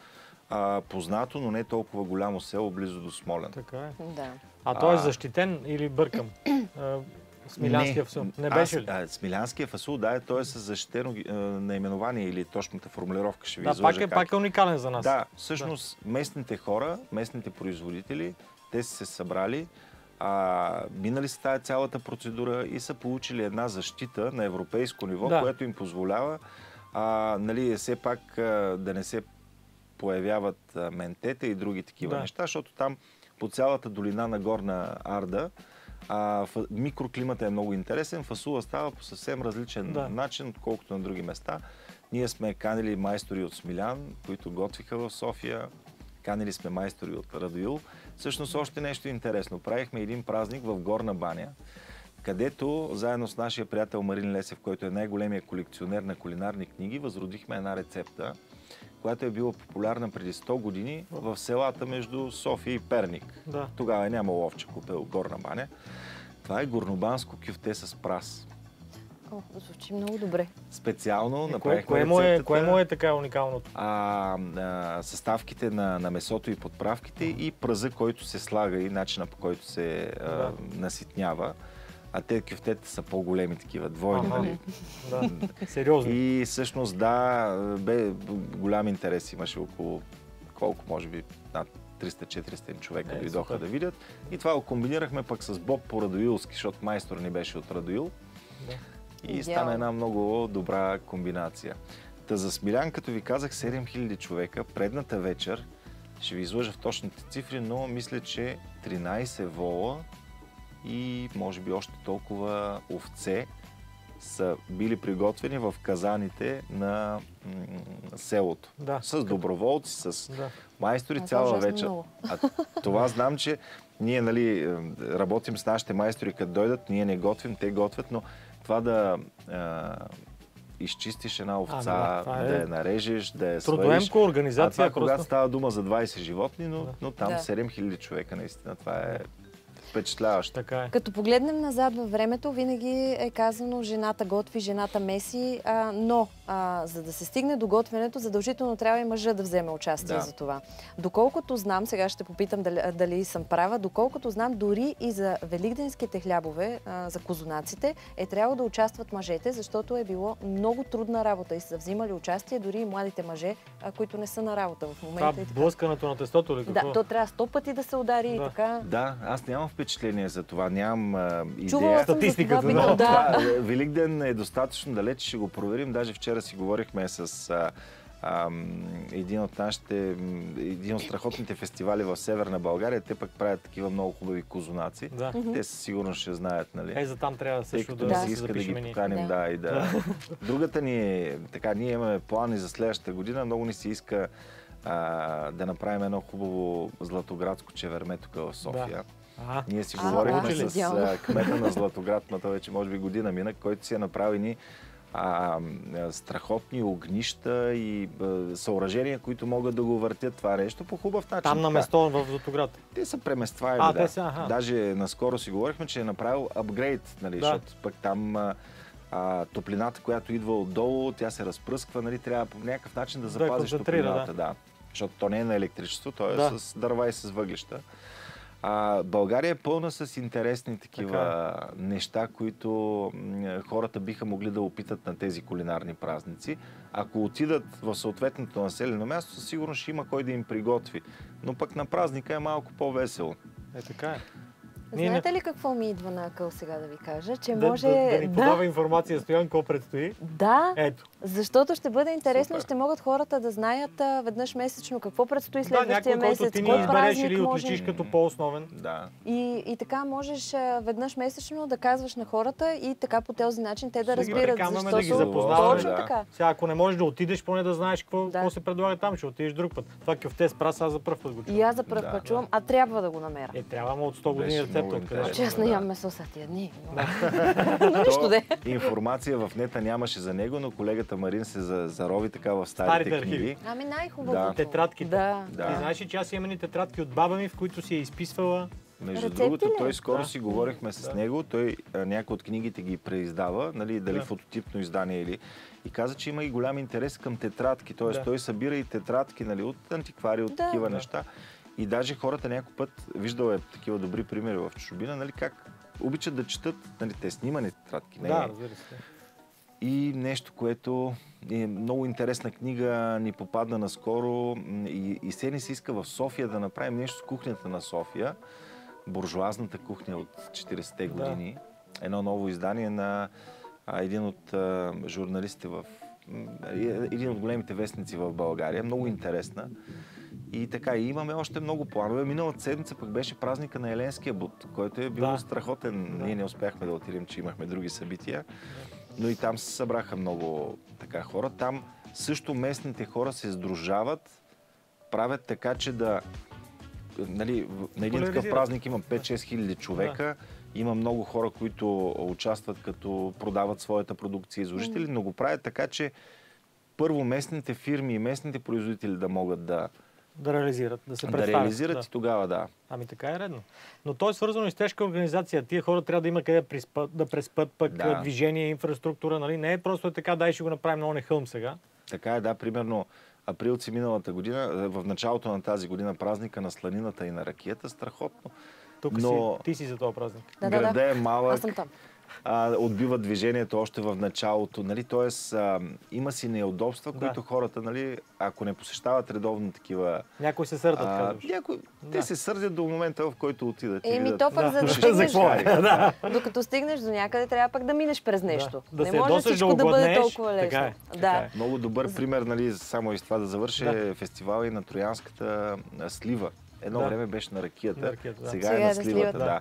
познато, но не толкова голямо село, близо до Смолян. Така е. Да. А той е защитен или бъркам? Смилянския фасул. Не беше ли? Смилянския фасул, да, той е с защитено наименование или точната формулировка ще ви Да, изложа пак е уникален за нас. Да, всъщност местните хора, местните производители, те са се събрали, минали са тая цялата процедура и са получили една защита на европейско ниво, което им позволява все пак да не се появяват ментета и други такива неща, защото там по цялата долина на Горна Арда микроклимата е много интересен. Фасула става по съвсем различен начин, отколкото на други места. Ние сме канили майстори от Смилян, които готвиха в София. Канили сме майстори от Радоил. Всъщност още нещо интересно. Правихме един празник в Горна баня, където заедно с нашия приятел Марин Лесев, който е най-големия колекционер на кулинарни книги, възродихме една рецепта, която е била популярна преди 100 години в селата между София и Перник. Да. Тогава е нямало овче купел Горна баня. Това е горнобанско кюфте с прас. Звучи много добре. Специално направихме рецептата. Кое му е така уникалното? Съставките на месото и подправките и пръза, който се слага и начина, по който се наситнява. А те кюфтета са по-големи такива, двойни, нали? Да, сериозно. И всъщност, голям интерес имаше около, може би, над 300-400 човека дойдоха да видят. И това го комбинирахме пък с Боб по Радоилски, защото майстор ни беше от Радоил. И стана една много добра комбинация. Та за Смилян, като ви казах, 7000 човека, предната вечер, ще ви излъжа в точните цифри, но мисля, че 13 вола и може би още толкова овце са били приготвени в казаните на селото. С доброволци, с майстори цяла вечер. Това знам, че ние работим с нашите майстори, като дойдат, ние не готвим, те готвят, но това да изчистиш една овца, да я нарежеш, да я свариш. Трудоемка организация. А това, когато става дума за 20 животни, но там 7000 човека, наистина, това е впечатляващо. Така е. Като погледнем назад във времето, винаги е казано, жената готви, жената меси, но за да се стигне до готвенето, задължително трябва и мъжа да вземе участие за това. Доколкото знам, сега ще попитам дали съм права, доколкото знам, дори и за великденските хлябове, за козунаците, е трябвало да участват мъжете, защото е било много трудна работа и са взимали участие дори и младите мъже, които не са на работа в момента. Това блъскането на тестото ли? Да, то трябва 100 пъти да се удари и така. Да, аз нямам впечатление за това, нямам идея. Чувала съм статистиката. Великден е достатъчно далеч, ще го проверим. Даже вчера си говорихме с един от страхотните фестивали в Северна България. Те пък правят такива много хубави козунаци. Те със сигурност ще знаят, нали? За там трябва също да се иска да ги поканим. Другата ни е, ние имаме плани за следващата година. Много ни се иска да направим едно хубаво златоградско чеверме тук в София. Ние си говорихме с кмета на Златоград, но това вече може би година мина, който си е направил страхотни огнища и съоръжения, които могат да го въртят това нещо по хубав начин. Там на место в Златоград? Те са преместваеми, Даже наскоро си говорихме, че е направил апгрейд, защото пък там топлината, която идва отдолу, тя се разпръсква, трябва по някакъв начин да запазиш топлината. Защото то не е на електричество, то е с дърва и с въглища. България е пълна с интересни такива неща, които хората биха могли да опитат на тези кулинарни празници. Ако отидат в съответното населено място, със сигурност ще има кой да им приготви. Но пък на празника е малко по-весело. Така е. Знаете ли какво ми идва на акъл сега да ви кажа? Че може... Да ни подава информация, Стоян, какво предстои? Да, ето. Защото ще бъде интересно и ще могат хората да знаят веднъж месечно какво предстои следващия месец. Който ти ни избереш или отличиш като по-основен. И така можеш веднъж месечно да казваш на хората и така по този начин те да разбират. Защото да ги запознаваме. Точно така. Сега, ако не можеш да отидеш, поне да знаеш какво се предлага там, ще отидеш друг път. Това кюфте с прас аз за пръв път го чувам. И аз за пръв път чувам, а трябва да го намеря. Трябва от 100 години рецепта. Че аз не ям месо са тия дни. Но нищо де. Информация в нета нямаше за него, но колегата Марин се зарови така в старите книги. Най-хубавото. Тетрадките. Да. И знаеш ли, че аз имам тетрадки от баба ми, в които си е изписвала Между Рецепти другото, ли? той скоро Да. си говорихме с него. Той някои от книгите ги преиздава, нали, дали Да. фототипно издание или... И каза, че има и голям интерес към тетрадки. Т.е. Да. той събира и тетрадки, нали, от антиквари, от такива неща. И даже хората някой път, виждал е такива добри примери в чужбина, нали, как обичат да четат, нали, те снимани тетрадки. Не, Да, разбира се. И нещо, което е много интересна книга, ни попадна наскоро и се ни се иска в София да направим нещо с кухнята на София. Буржуазната кухня от 40-те години. Едно ново издание на един от журналистите един от големите вестници в България. Много интересна. И така, и имаме още много планове. Миналата седмица пък беше празника на Еленския бут, който е бил страхотен. Ние не успяхме да отидем, че имахме други събития. Но и там се събраха много така хора. Там също местните хора се сдружават, правят така, че да... Нали, на един такъв празник има 5-6 хиляди човека. Има много хора, които участват като продават своята продукция изложители, но го правят така, че първо местните фирми и местните производители да могат да реализират, да се представят. Да реализират и тогава да. Ами така е редно. Но то е свързано и с тежка организация. Тия хора трябва да има къде да преспят пък движение, инфраструктура. Нали? Не е просто така, дай ще го направим на оне хълм сега. Така е, да. Примерно априлци миналата година, в началото на тази година, празника на сланината и на ракията, страхотно. Тук ти си за този празник. Града е малък. Аз съм там. Отбива движението още в началото. Нали? Тоест, има си неудобства, които хората, нали, ако не посещават редовно такива... Някои се сърдат, казваш. Те се сърдят до момента, в който отидат. То пък за да стигнеш... Докато стигнеш до някъде, трябва пък да минеш през нещо. Да не може всичко да бъде толкова лесно. Така е. Много добър пример, нали, само и с това да завърши фестивала и на Троянската слива. Едно време беше на ракията, сега е на сливата.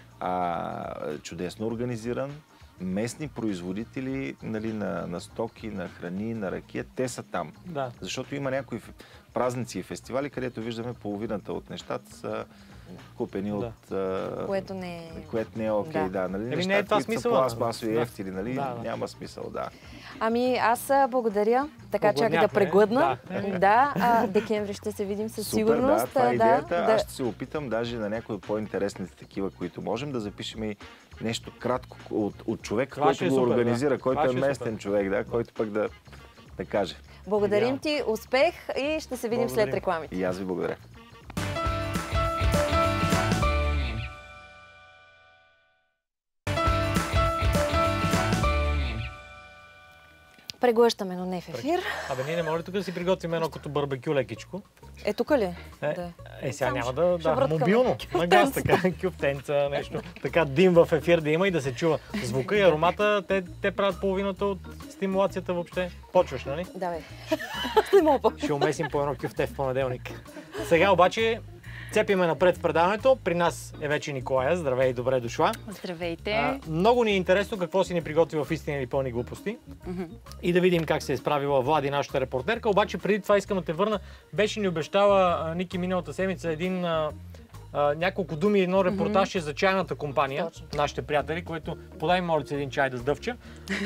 Чудесно организиран, местни производители, нали, на стоки, на храни, на ракия, те са там. Да. Защото има някои празници и фестивали, където виждаме половината от нещата са купени от... Което не е окей, да. Нали, не е неща, това които са пластмасови, ефтини, нали, няма смисъл, да. Ами аз благодаря, така чакай да преглъдна. Декември ще се видим със сигурност. Супер, това е идеята. Аз ще се опитам даже на някои от по-интересните такива, които можем да запишем и нещо кратко от човек, който го организира, който е местен човек, който пък да каже. Благодарим ти, успех и ще се видим след рекламите. И аз ви благодаря. Преглъщаме, но не в ефир. Абе, ние не може тук да си приготвим едно като барбекю лекичко. Е, тук ли? Сега няма мобилно, на газ така, кюфтенца, нещо. Така дим в ефир да има и да се чува звука и аромата. Те правят половината от стимулацията въобще. Почваш, нали? Да, бе. Ще умесим по едно кюфте в понеделник. Сега обаче цепиме напред в предаването. При нас е вече Николая. Здравей и добре дошла. Здравейте. Много ни е интересно какво си ни приготви в истина или пълни глупости. И да видим как се е справила Влади, нашата репортерка. Обаче преди това искам да те върна. Беше ни обещала Ники миналата седмица няколко думи, едно репортаж за чайната компания, нашите приятели, които подай моля един чай да сдъвча.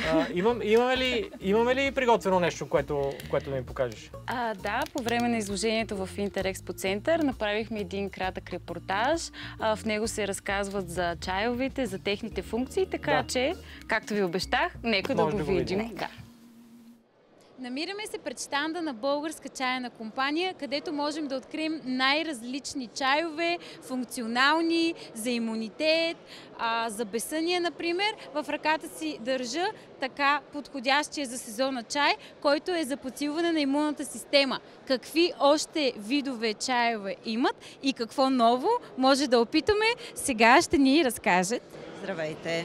Имаме ли приготвено нещо, което да ми покажеш? Да, по време на изложението в Интерекспо Център направихме един кратък репортаж. В него се разказват за чайовете, за техните функции, така че, както ви обещах, нека да го видим. Намираме се пред щанда на българска чайна компания, където можем да открием най-различни чайове, функционални, за имунитет, за безсъние, например. В ръката си държа така подходящия за сезона чай, който е за подсилване на имунната система. Какви още видове чайове имат и какво ново може да опитаме, сега ще ни разкажат. Здравейте!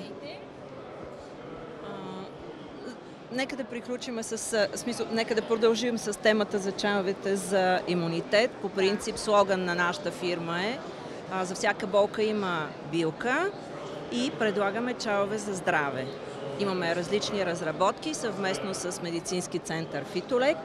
Нека да приключим нека да продължим с темата за чайовете за имунитет. По принцип слоган на нашата фирма е за всяка болка има билка и предлагаме чайове за здраве. Имаме различни разработки съвместно с медицински център Фитолек.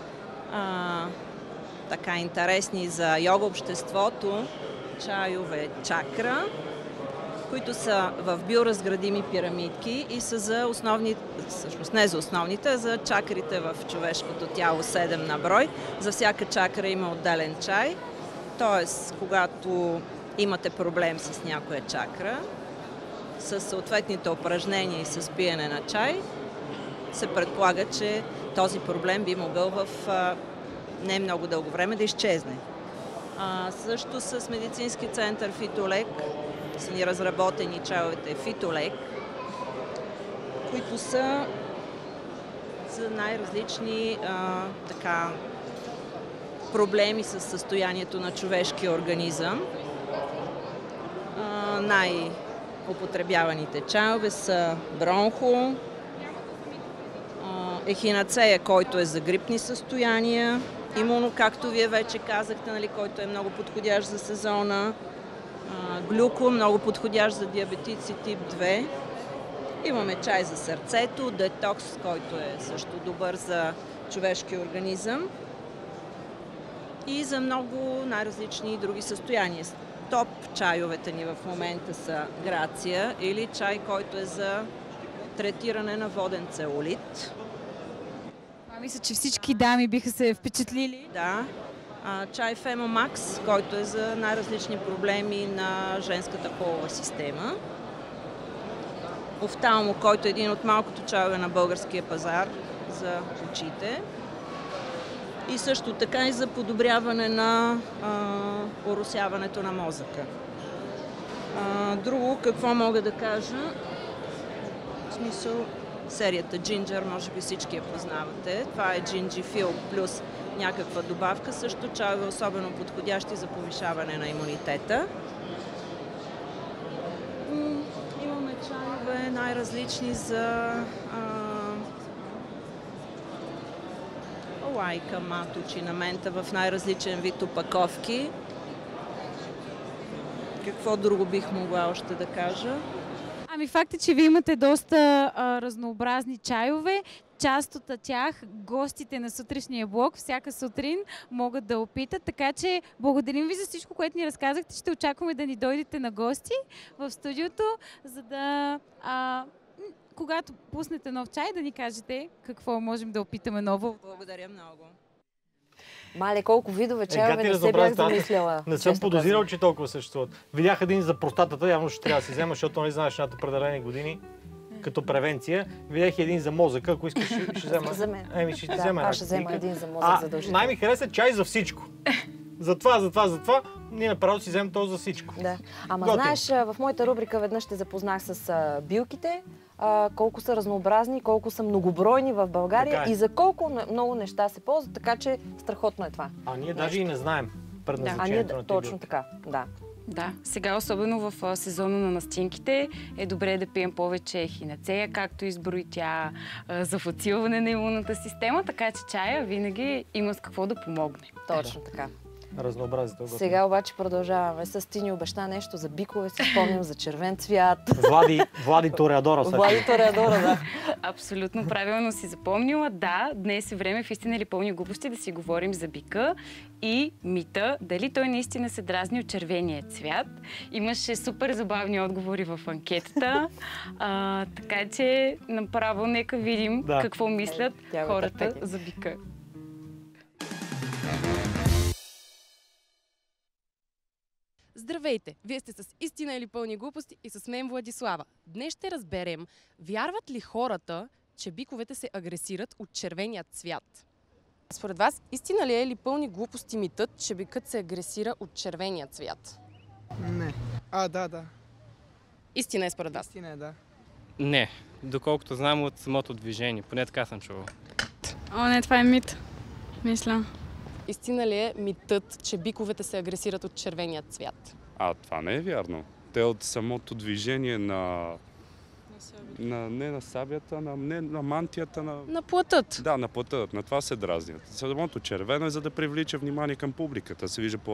Така интересни за йога обществото чайове чакра, които са в биоразградими пирамидки и са за основни, всъщност не за основните, а за чакрите в човешкото тяло, 7 на брой. За всяка чакра има отделен чай. Тоест, когато имате проблем с някоя чакра, с съответните упражнения и с пиене на чай, се предполага, че този проблем би могъл в не много дълго време да изчезне. Също с медицински център Фитолек са ни разработени чайовете Фитолек, които са за най-различни проблеми с състоянието на човешкия организъм. Най-употребяваните чайове са бронхо, ехинацея, който е за грипни състояния, имуно, както вие вече казахте, нали, който е много подходящ за сезона, глюко, много подходящ за диабетици тип 2. Имаме чай за сърцето, детокс, който е също добър за човешкия организъм и за много най-различни други състояния. Топ чайовете ни в момента са Грация или чай, който е за третиране на воден целулит. Мисля, че всички дами биха се впечатлили. Да. Чай Фемомакс, който е за най-различни проблеми на женската полова система. Офталмо, който е един от малкото чайове на българския пазар за очите. И също така и за подобряване на оросяването на мозъка. Друго, какво мога да кажа? В смисъл, серията Ginger, може би всички я познавате. Това е Gingiefil плюс някаква добавка. Също чайове особено подходящи за повишаване на имунитета. Имаме чайове най-различни за лайка, мато, чинамента в най-различен вид опаковки. Какво друго бих могла още да кажа? Факт е, че вие имате доста разнообразни чайове. Част от тях гостите на сутрешния блок всяка сутрин могат да опитат. Така че благодарим ви за всичко, което ни разказахте. Ще очакваме да ни дойдете на гости в студиото, за да когато пуснете нов чай, да ни кажете какво можем да опитаме ново. Благодаря много. Мале, колко видове чайове не се бях замисляла. Не съм подозирал, че толкова съществуват. Видях един за простатата, явно ще трябва да си взема, защото не знаеш над определени години, като превенция. Видях един за мозъка, ако искаш ще взема. За мен. Ще ти взема. Аз ще взема един за мозък задължително. Най-ми хареса чай за всичко. За това. Ние направо си вземем този за всичко. Да. Ама знаеш, в моята рубрика веднъж ще запознах с билките, колко са разнообразни, колко са многобройни в България и за колко много неща се ползват, така че страхотно е това. Ние даже и не знаем предназначението на точно билки. Така, да. Да, сега особено в сезона на настинките е добре да пием повече ехинацея, както изброи тя, за подсилване на имунната система, така че чая винаги има с какво да помогне. Точно така. Разнообразието. Сега обаче продължаваме. С Тини обеща нещо за бикове, си спомням за червен цвят. Влади Тореадора. Влади Тореадора, да. Абсолютно правилно си запомнила. Да, днес е време в Истина или пълни глупости да си говорим за бика и мита, дали той наистина се дразни от червения цвят. Имаше супер забавни отговори в анкетата, така че направо нека видим какво мислят хората за бика. Здравейте! Вие сте с Истина или пълни глупости и с мен Владислава. Днес ще разберем, вярват ли хората, че биковете се агресират от червения цвят? Според вас, истина ли е или пълни глупости митът, че бикът се агресира от червения цвят? Не. Да. Истина е според вас? Истина е, да. Не, доколкото знам от самото движение. Поне така съм чувал. Не, това е мит. Мисля. Истина ли е митът, че биковете се агресират от червения цвят? Това не е вярно. Те от самото движение не на сабията, на мантията. На плътът. Да, на плътът. На това се дразнят. Самото червено е за да привлича внимание към публиката. Се вижда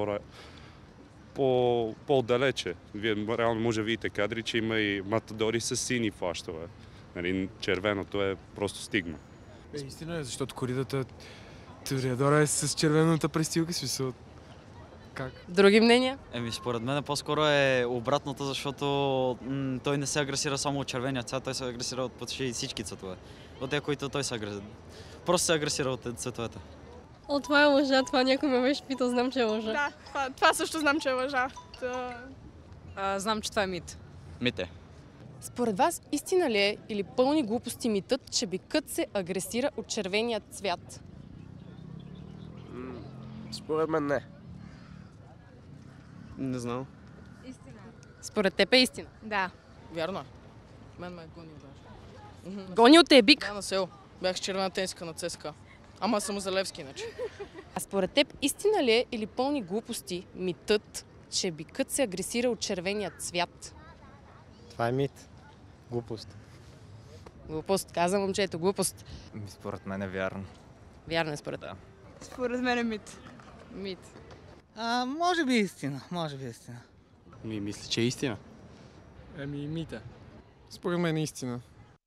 по-далече. Вие реално може да видите кадри, че има и матадори с сини флащове. Червеното е просто стигма. Истина е, защото коридата Тореадора е с червената престилка, смисъл. Как? Други мнения? Според мен по-скоро е обратното, защото той не се агресира само от червения цвят, той се агресира от почти всички цветове. От тези, които той се агресира. Просто се агресира от цветовете. Това е лъжа, това някой ме беше питал, знам, че е лъжа. Да, това също знам, че е лъжа. Знам, че това е мит. Мит е. Според вас, истина ли е или пълни глупости митът, че бикът се агресира от червения цвят? Според мен не. Не знам. Истина. Според теб е истина? Да. Вярно е. Мен ме е гонил даже. Гонил те е бик? Да, на село. Бях с червена тениска на ЦСКА. Ама съм за Левски, иначе. А според теб, истина ли е или пълни глупости митът, че бикът се агресира от червения цвят? Това е мит. Глупост. Глупост. Каза момчето, глупост. Според мен е вярно. Вярно е според. Да. Според мен е мит. Мит. Може би истина. Може би истина. Мисля, че е истина. Мита. Според мен е истина.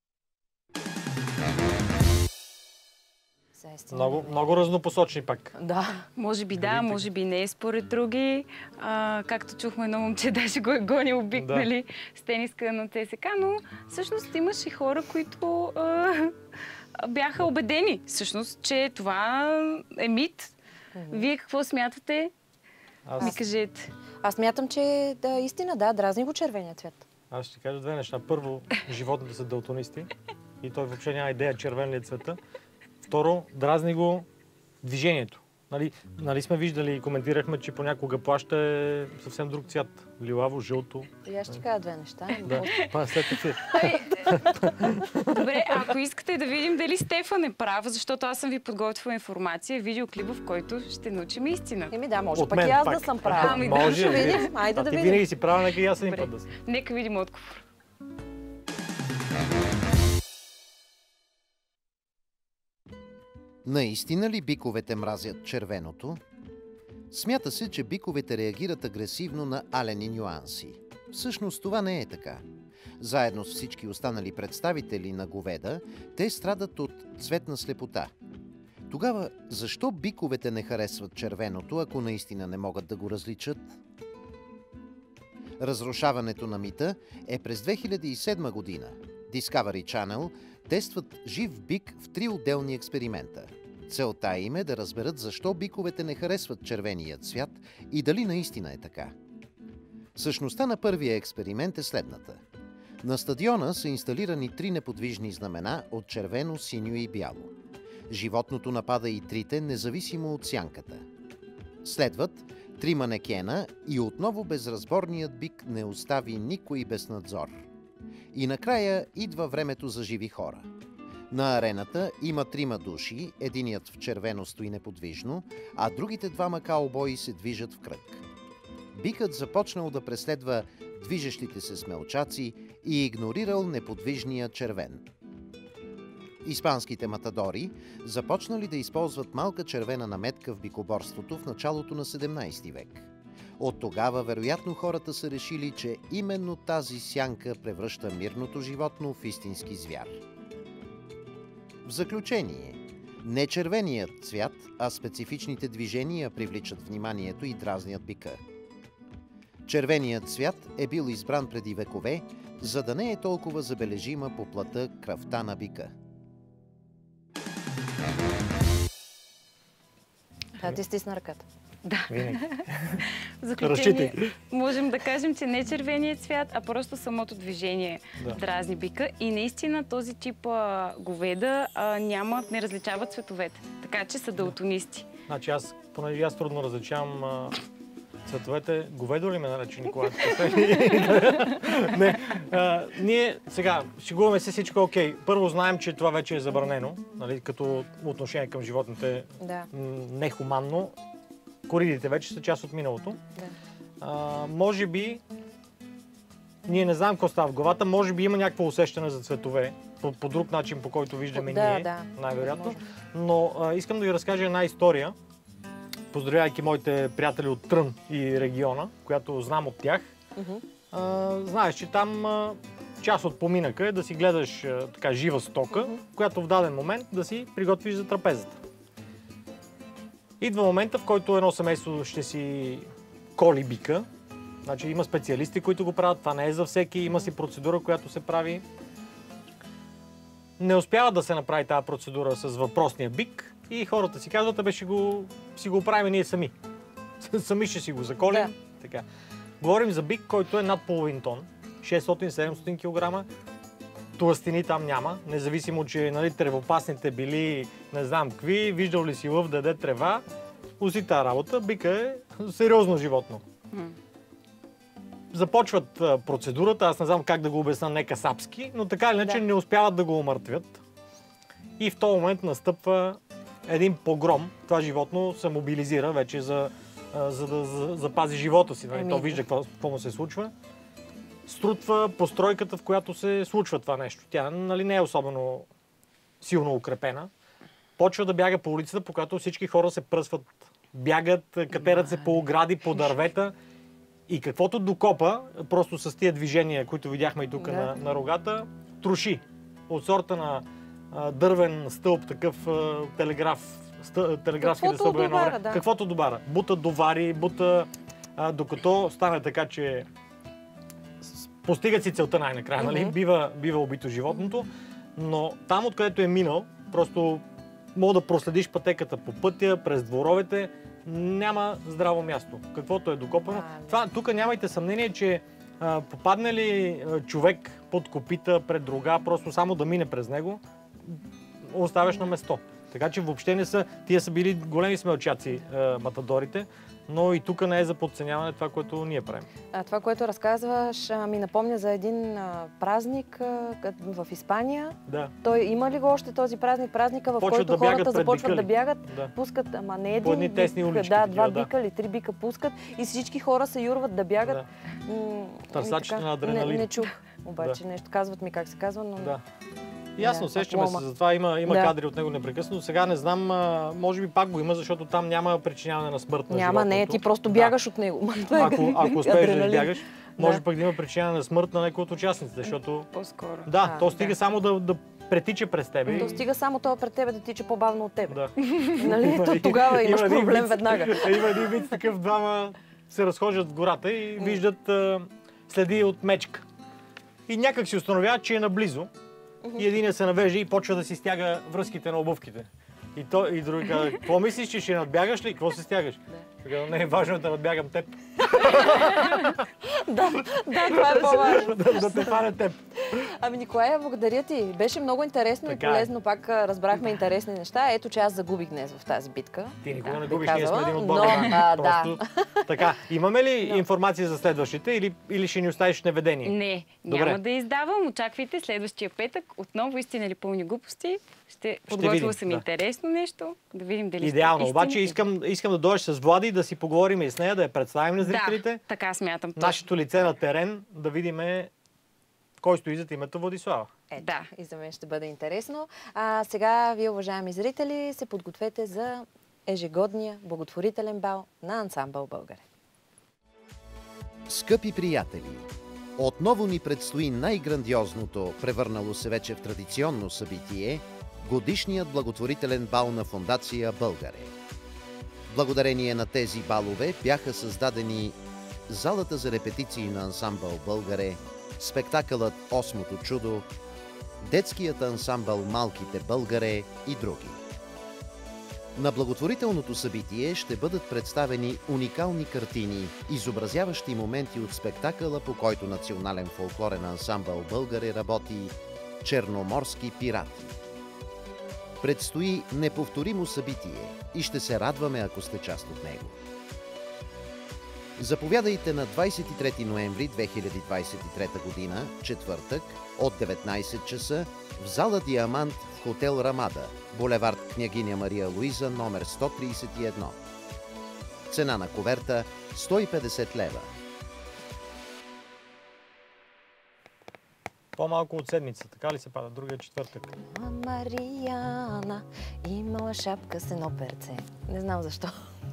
Много разнопосочни пак. Да. Може би да, може би не според други. Както чухме, едно момче даже го е гонил бик, Да. нали, с тениска на ЦСКА, но всъщност имаше хора, които бяха убедени, всъщност, че това е мит. Вие какво смятате? Ми кажете. Аз смятам, че да, истина, да, дразни го червения цвят. Аз ще кажа две неща. Първо, животните са далтонисти и той въобще няма идея червен ли е цвета. Второ, дразни го движението. Нали сме виждали и коментирахме, че понякога плаща е съвсем друг цвят. Лилаво, жълто. И аз ще кажа две неща. Да, след ефир. Добре, ако искате да видим дали Стефан е прав, защото аз съм ви подготвила информация, видеоклип, в който ще научим истина. Да, може пък и аз да съм права. Може, ще видим. Айде да ти видим. винаги си права, нека и аз един път да съм. Нека видим отговор. Наистина ли биковете мразят червеното? Смята се, че биковете реагират агресивно на алени нюанси. Всъщност това не е така. Заедно с всички останали представители на говеда, те страдат от цветна слепота. Тогава, защо биковете не харесват червеното, ако наистина не могат да го различат? Разрушаването на мита е през 2007 година. Discovery Channel тестват жив бик в 3 отделни експеримента. Целта им е да разберат защо биковете не харесват червения цвят и дали наистина е така. Същността на първия експеримент е следната. На стадиона са инсталирани 3 неподвижни знамена от червено, синьо и бяло. Животното напада и трите, независимо от сянката. Следват 3 манекена и отново безразборният бик не остави никой без надзор. И накрая идва времето за живи хора. На арената има 3 души, единият в червено стои неподвижно, а другите 2 каубои се движат в кръг. Бикът започнал да преследва движещите се смелчаци и игнорирал неподвижния червен. Испанските матадори започнали да използват малка червена наметка в бикоборството в началото на 17 век. От тогава, вероятно, хората са решили, че именно тази сянка превръща мирното животно в истински звяр. В заключение, не червеният цвят, а специфичните движения привличат вниманието и дразнят бика. Червеният цвят е бил избран преди векове, за да не е толкова забележима по плътта кръвта на бика. Да, ти стисна ръката. Да. Винаги. В заключение, можем да кажем, че не червеният цвят, а просто самото движение дразни бика. И наистина този тип говеда не различават цветовете. Така че са далтонисти. Значи понеже аз трудно различавам цветовете, говедо ли ме нарече Николай? Не. Ние сега шегуваме се всичко окей. Първо знаем, че това вече е забранено, нали, като отношение към животните нехуманно. Коридите вече са част от миналото. Може би, ние не знаем какво става в главата, може би има някакво усещане за цветове, по друг начин, по който виждаме ние, най-вероятно. Но искам да ви разкажа една история, поздравяйки моите приятели от Трън и региона, която знам от тях. Знаеш, че там част от поминъка е да си гледаш така жива стока, която в даден момент да си приготвиш за трапезата. Идва момента, в който едно семейство ще си коли бика. Значи има специалисти, които го правят. Това не е за всеки. Има си процедура, която се прави. Не успява да се направи тази процедура с въпросния бик И хората си казват, абе ще си го правим ние сами. Сами ще си го заколим. Да. Така. Говорим за бик, който е над половин тон. 600-700 кг. Тлъстини там няма. Независимо, че нали, тревопасните били не знам какви, виждал ли си лъв да яде трева, уси тази работа. Бика е сериозно животно. Започват процедурата, аз не знам как да го обясна не касапски, но така или иначе не успяват да го умъртвят. И в този момент настъпва един погром. Това животно се мобилизира вече за да запази живота си. Нали? То вижда какво му се случва. Струтва постройката, в която се случва това нещо. Тя нали, не е особено силно укрепена. Почва да бяга по улицата, по която всички хора се пръсват, бягат, катерат се по огради, по дървета. И каквото докопа, просто с тия движения, които видяхме и тук на рогата, троши. От сорта на дървен стълб, такъв телеграфски да стълб. Каквото добара. Бута довари, докато стане така, че постигат си целта най-накрая, нали? Бива убито животното, но там, откъдето е минал, просто мога да проследиш пътеката по пътя, през дворовете, няма здраво място. Каквото е докопано. Тук нямайте съмнение, че попадне ли човек под копита, пред друга, просто само да мине през него, оставяш на место. Така че въобще не са, тия са били големи смелчаци матадорите, но и тук не е за подценяване това, което ние правим. Това, което разказваш, ми напомня за един празник в Испания. Да. Той има ли го още този празник? Празника, в който хората започват да бягат, пускат, ама не един бик, два бика или 3 бика пускат и всички хора се юрват да бягат. Търсачите на адреналин. Не чух, обаче нещо казват ми как се казва, но... Ясно, сещаме се, затова има кадри от него непрекъснато. Сега не знам, може би пак го има, защото там няма причиняване на смърт на животното. Няма, ти просто бягаш от него. Ако успееш да бягаш, може пък да има причиняване на смърт на някой от участниците, защото... По-скоро. Да, то стига само да претича през тебе. То стига само това пред тебе да тича по-бавно от тебе. Да. Нали? Тогава имаш проблем веднага. Има един вид такъв, двама се разхождат в гората и виждат следи от мечка. И някак си установяват, че е наблизо. И единия се навежда и почва да си стяга връзките на обувките. И други казва, какво мислиш, че ще надбягаш ли? Какво се стягаш? Не е важно да надбягам теб. Това е по-важно. Да те фаня теб. Ами, Николая, благодаря ти. Беше много интересно и полезно. Пак разбрахме интересни неща. Ето, че аз загубих днес в тази битка. Ти никога не губиш, ние сме един отбор. Така, имаме ли информация за следващите или ще ни оставиш неведение? Не, няма да издавам. Очаквайте следващия петък. Отново истина или пълни глупости. Ще подготвила съм интересно нещо. Да видим дали идеално, обаче искам да дойдеш с Влади, да си поговорим и с нея, да я представим на зрителите. Да, така смятам. Нашето лице на терен, да видим кой стои зад името Владислава. Да, и за мен ще бъде интересно. Сега, вие, уважаеми зрители, се подгответе за ежегодния благотворителен бал на Ансамбъл България. Скъпи приятели, отново ни предстои най-грандиозното, превърнало се вече в традиционно събитие, годишният благотворителен бал на Фондация България. Благодарение на тези балове бяха създадени залата за репетиции на Ансамбъл България, спектакълът Осмото чудо, детският ансамбъл Малките българи и други. На благотворителното събитие ще бъдат представени уникални картини, изобразяващи моменти от спектакъла, по който Национален фолклорен ансамбъл България работи Черноморски пирати. Предстои неповторимо събитие и ще се радваме, ако сте част от него. Заповядайте на 23 ноември 2023 година, четвъртък, от 19 часа в зала Диамант в хотел Рамада, булевард Княгиня Мария Луиза, номер 131. Цена на куверта 150 лева. По-малко от седмица, така ли се пада? Другия четвъртък. Марияна имала шапка с едно перце. Не знам защо.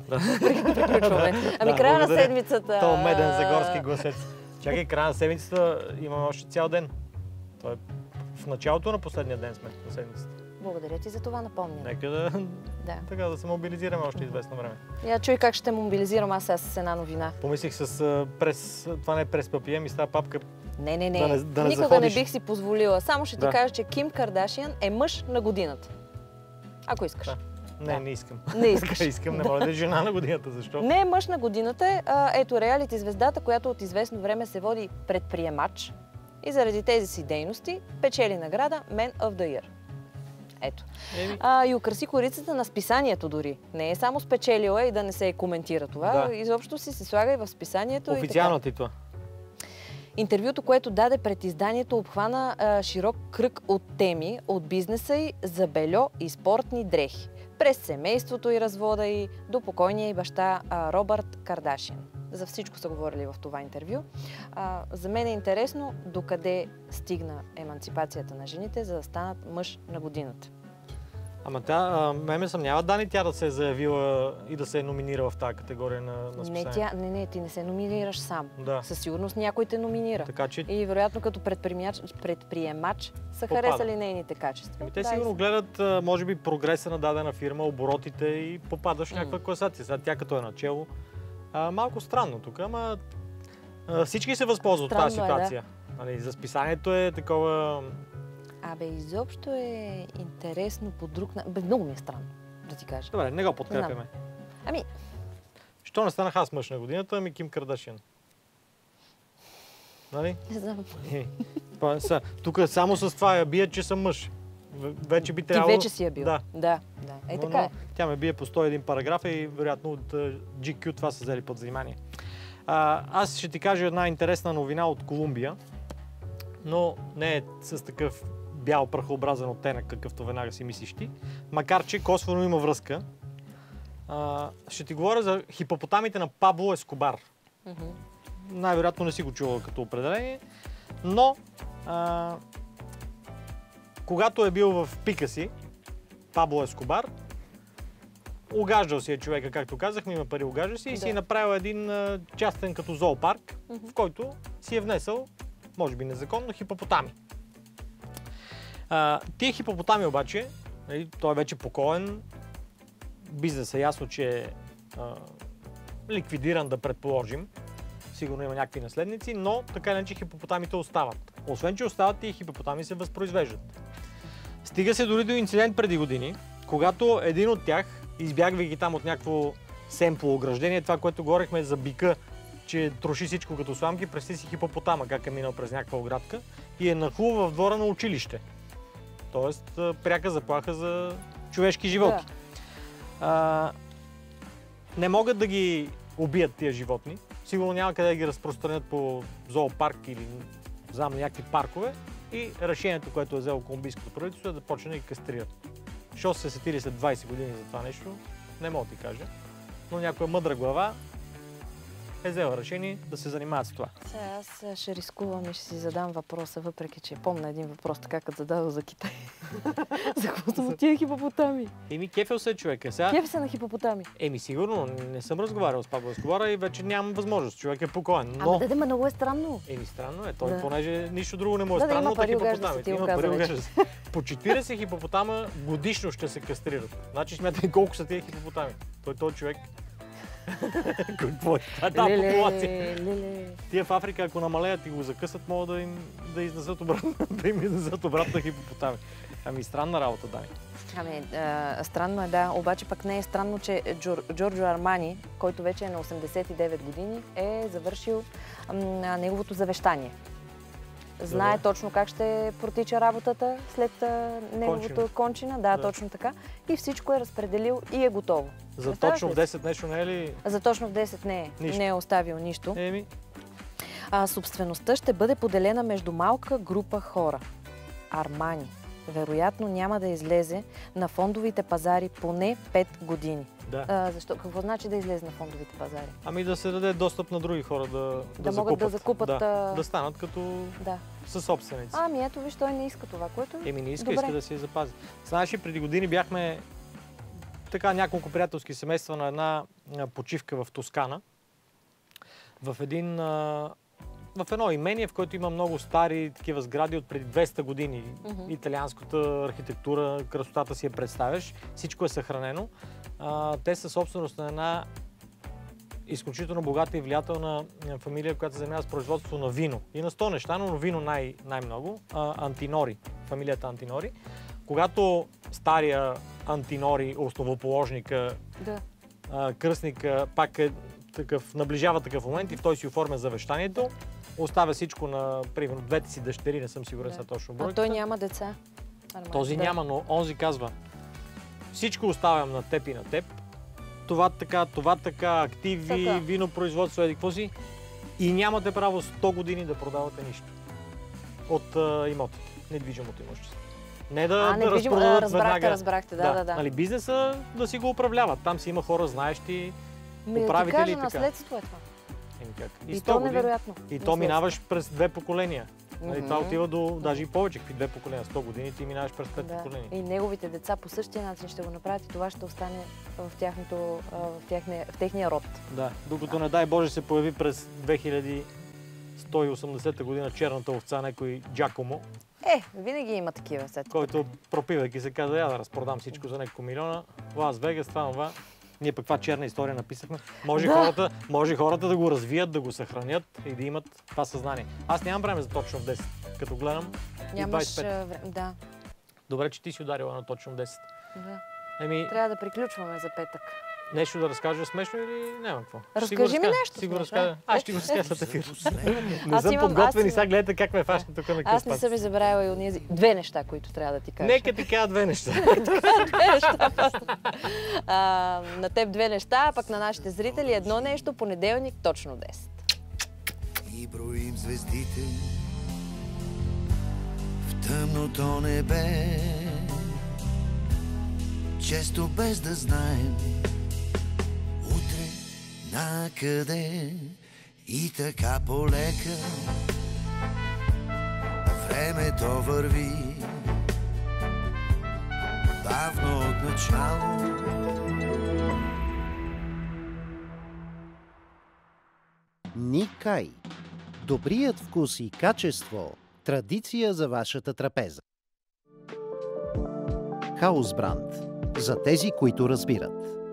Ами края на седмицата... То меден загорски гласец. Чакай, края на седмицата имаме още цял ден. То е в началото на последния ден сме на седмицата. Благодаря ти за това напомняне. Нека да се мобилизираме още известно време. Я чуй как ще мобилизирам аз сега с една новина. Помислих това не е прес папие, ми става папка. Не. Никога не бих си позволила. Само ще ти кажа, че Ким Кардашиан е мъж на годината. Ако искаш. Не искам. Не искаш. Искам, не може да е жена на годината. Защо? Не е мъж на годината. Ето реалити звездата, която от известно време се води предприемач и заради тези си дейности печели награда Man of the Year. Ето. И украси корицата на списанието дори. Не е само спечелила и да не се коментира това. Да. Изобщо си се слага и в списанието. Официално титла. Интервюто, което даде пред изданието, обхвана широк кръг от теми от бизнеса й за бельо и спортни дрехи. През семейството и развода й до покойния й баща Робърт Кардашиан. За всичко са говорили в това интервю. За мен е интересно докъде стигна еманципацията на жените, за да станат мъж на годината. Ама ме ме съмнява, Дани, тя да се е заявила и да се е номинира в тази категория на списание. Не, ти не се номинираш сам. Да. Със сигурност някой те номинира. Така, че... И вероятно като предприемач са харесали нейните качества. Те сигурно гледат, може би, прогреса на дадена фирма, оборотите и попадаш в някаква класация. Сега тя като е начело. Малко странно тук, ама всички се възползват от тази ситуация. Да. За списанието е такова... Изобщо е интересно по друг... Много ми е странно, да ти кажа. Добре, не го подкрепяме. Що не станах аз мъж на годината, ами Ким Кардашиан? Нали? Не знам. Тук само с това я бият, че съм мъж. Вече би трябвало... Ти вече си я бил. Да. Така е. Тя ме бие по 101 параграфа и вероятно от GQ това са взели под внимание. Аз ще ти кажа една интересна новина от Колумбия, но не е с такъв бял прахообразен оттенък, какъвто веднага си мислиш ти, макар че косвено има връзка. Ще ти говоря за хипопотамите на Пабло Ескобар. Най-вероятно не си го чувал като определение, но когато е бил в пика си, Пабло Ескобар, угаждал си е човека, както казахме, има пари, угажда си и си е направил един частен като зоопарк, в който си е внесъл, може би незаконно, хипопотами. Тия хипопотами обаче, той е вече покоен, бизнесът е ясно, че е ликвидиран, да предположим. Сигурно има някакви наследници, но така или иначе хипопотамите остават. Освен, че остават, тия хипопотами се възпроизвеждат. Стига се дори до инцидент преди години, когато един от тях, избягвайки там от някакво семпло ограждение, това, което говорихме за бика, че троши всичко като сламки, представи си хипопотама, как е минал през някаква оградка и е нахлул в двора на училище. Тоест, пряка заплаха за човешки животи. Не могат да ги убият тия животни. Сигурно няма къде да ги разпространят по зоопарк или знам някакви паркове. И решението, което е взело колумбийското правителство, е да почне да ги кастрират. Що се сетили след 20 години за това нещо, не мога да ти кажа. Но някоя мъдра глава е взела решение да се занимават с това. Сега аз ще рискувам и ще си задам въпроса, въпреки че помня един въпрос, така като зададох за Китай. За какво са тия хипопотами? Кефел се човека. Кефел се на хипопотами. Сигурно, не съм разговарял с Пабло Ескобара и вече нямам възможност. Човек е покоен. Но... много е странно. Странно е. Той понеже нищо друго не му е странно от хипопотамите. Има пари, угажда се. По 40 хипопотама годишно ще се кастрират. Значи смятай колко са тия хипопотами. Той човек. Какво е? Това е популация. Тия в Африка, ако намалеят и го закъсат, могат да изнесат обратно, да им изнесат обратно хипопотами. Странна работа, Дани. Странно е, да. Обаче пък не е странно, че Джорджо Армани, който вече е на 89 години, е завършил неговото завещание. Знае точно как ще протича работата след неговото кончина. Да, точно така. И всичко е разпределил и е готово. За точно в 10 нещо не е ли? За точно в 10 не е. Не е оставил нищо. Собствеността ще бъде поделена между малка група хора. Армани вероятно няма да излезе на фондовите пазари поне 5 години. Да. Защо? Какво значи да излезе на фондовите пазари? Да се даде достъп на други хора да могат да закупат. Да станат като съсобственици. Ето виж, той не иска това, което не иска да си запази. Знаеш ли, преди години бяхме няколко приятелски семейства на една почивка в Тоскана. В едно имение, в което има много стари такива сгради от преди 200 години. Италианската архитектура, красотата си я представяш. Всичко е съхранено. Те са собственост на една изключително богата и влиятелна фамилия, която се занимава с производство на вино. И на 100 неща, но вино най-много. Антинори, фамилията Антинори. Когато стария Антинори, основоположника, кръстника, пак е такъв, наближава такъв момент и той си оформя завещанието. Оставя всичко на, примерно, двете си дъщери, не съм сигурен са точно бройката. А той няма деца. Този няма, но онзи казва: всичко оставям на теб и на теб. Това така, активи, винопроизводство, какво си. И нямате право 100 години да продавате нищо от имотите, недвижимото имущество. Не да разпродадат веднага. Разбрахте, да. Нали, бизнеса да си го управляват. Там си има хора, знаещи, управители и така. Наследство е това. И то невероятно. И то минаваш през 2 поколения. Това отива до даже и повече, какви 2 поколения. 100 години ти минаваш през 5 поколения. И неговите деца по същия начин ще го направят и това ще остане в техния род. Да, докато не дай Боже се появи през 2180 година черната овца, някой Джакомо. Винаги има такива. Който, пропивайки се, каза: я да разпродам всичко за няколко милиона. Лас Вегас, това. Ние пък това черна история написахме. Може хората да го развият, да го съхранят и да имат това съзнание. Аз нямам време за точно в 10. Като гледам, нямаш време, да. Добре, че ти си ударила на точно в 10. Да. Трябва да приключваме за петък. Нещо да разкажа смешно или няма какво? Разкажи ми нещо. Аз ще го разкажа след ефир. Не съм подготвен и сега гледате как ме фаща тук на къспац. Аз не съм забравила и онези 2 неща, които трябва да ти кажа. Нека ти кажа 2 неща. На теб 2 неща, а пък на нашите зрители 1 нещо, понеделник точно 10. И броим звездите в тъмното небе, често без да знаем утре накъде, и така полека времето върви, бавно от начало. Никай. Добрият вкус и качество – традиция за вашата трапеза. Хаусбранд. За тези, които разбират.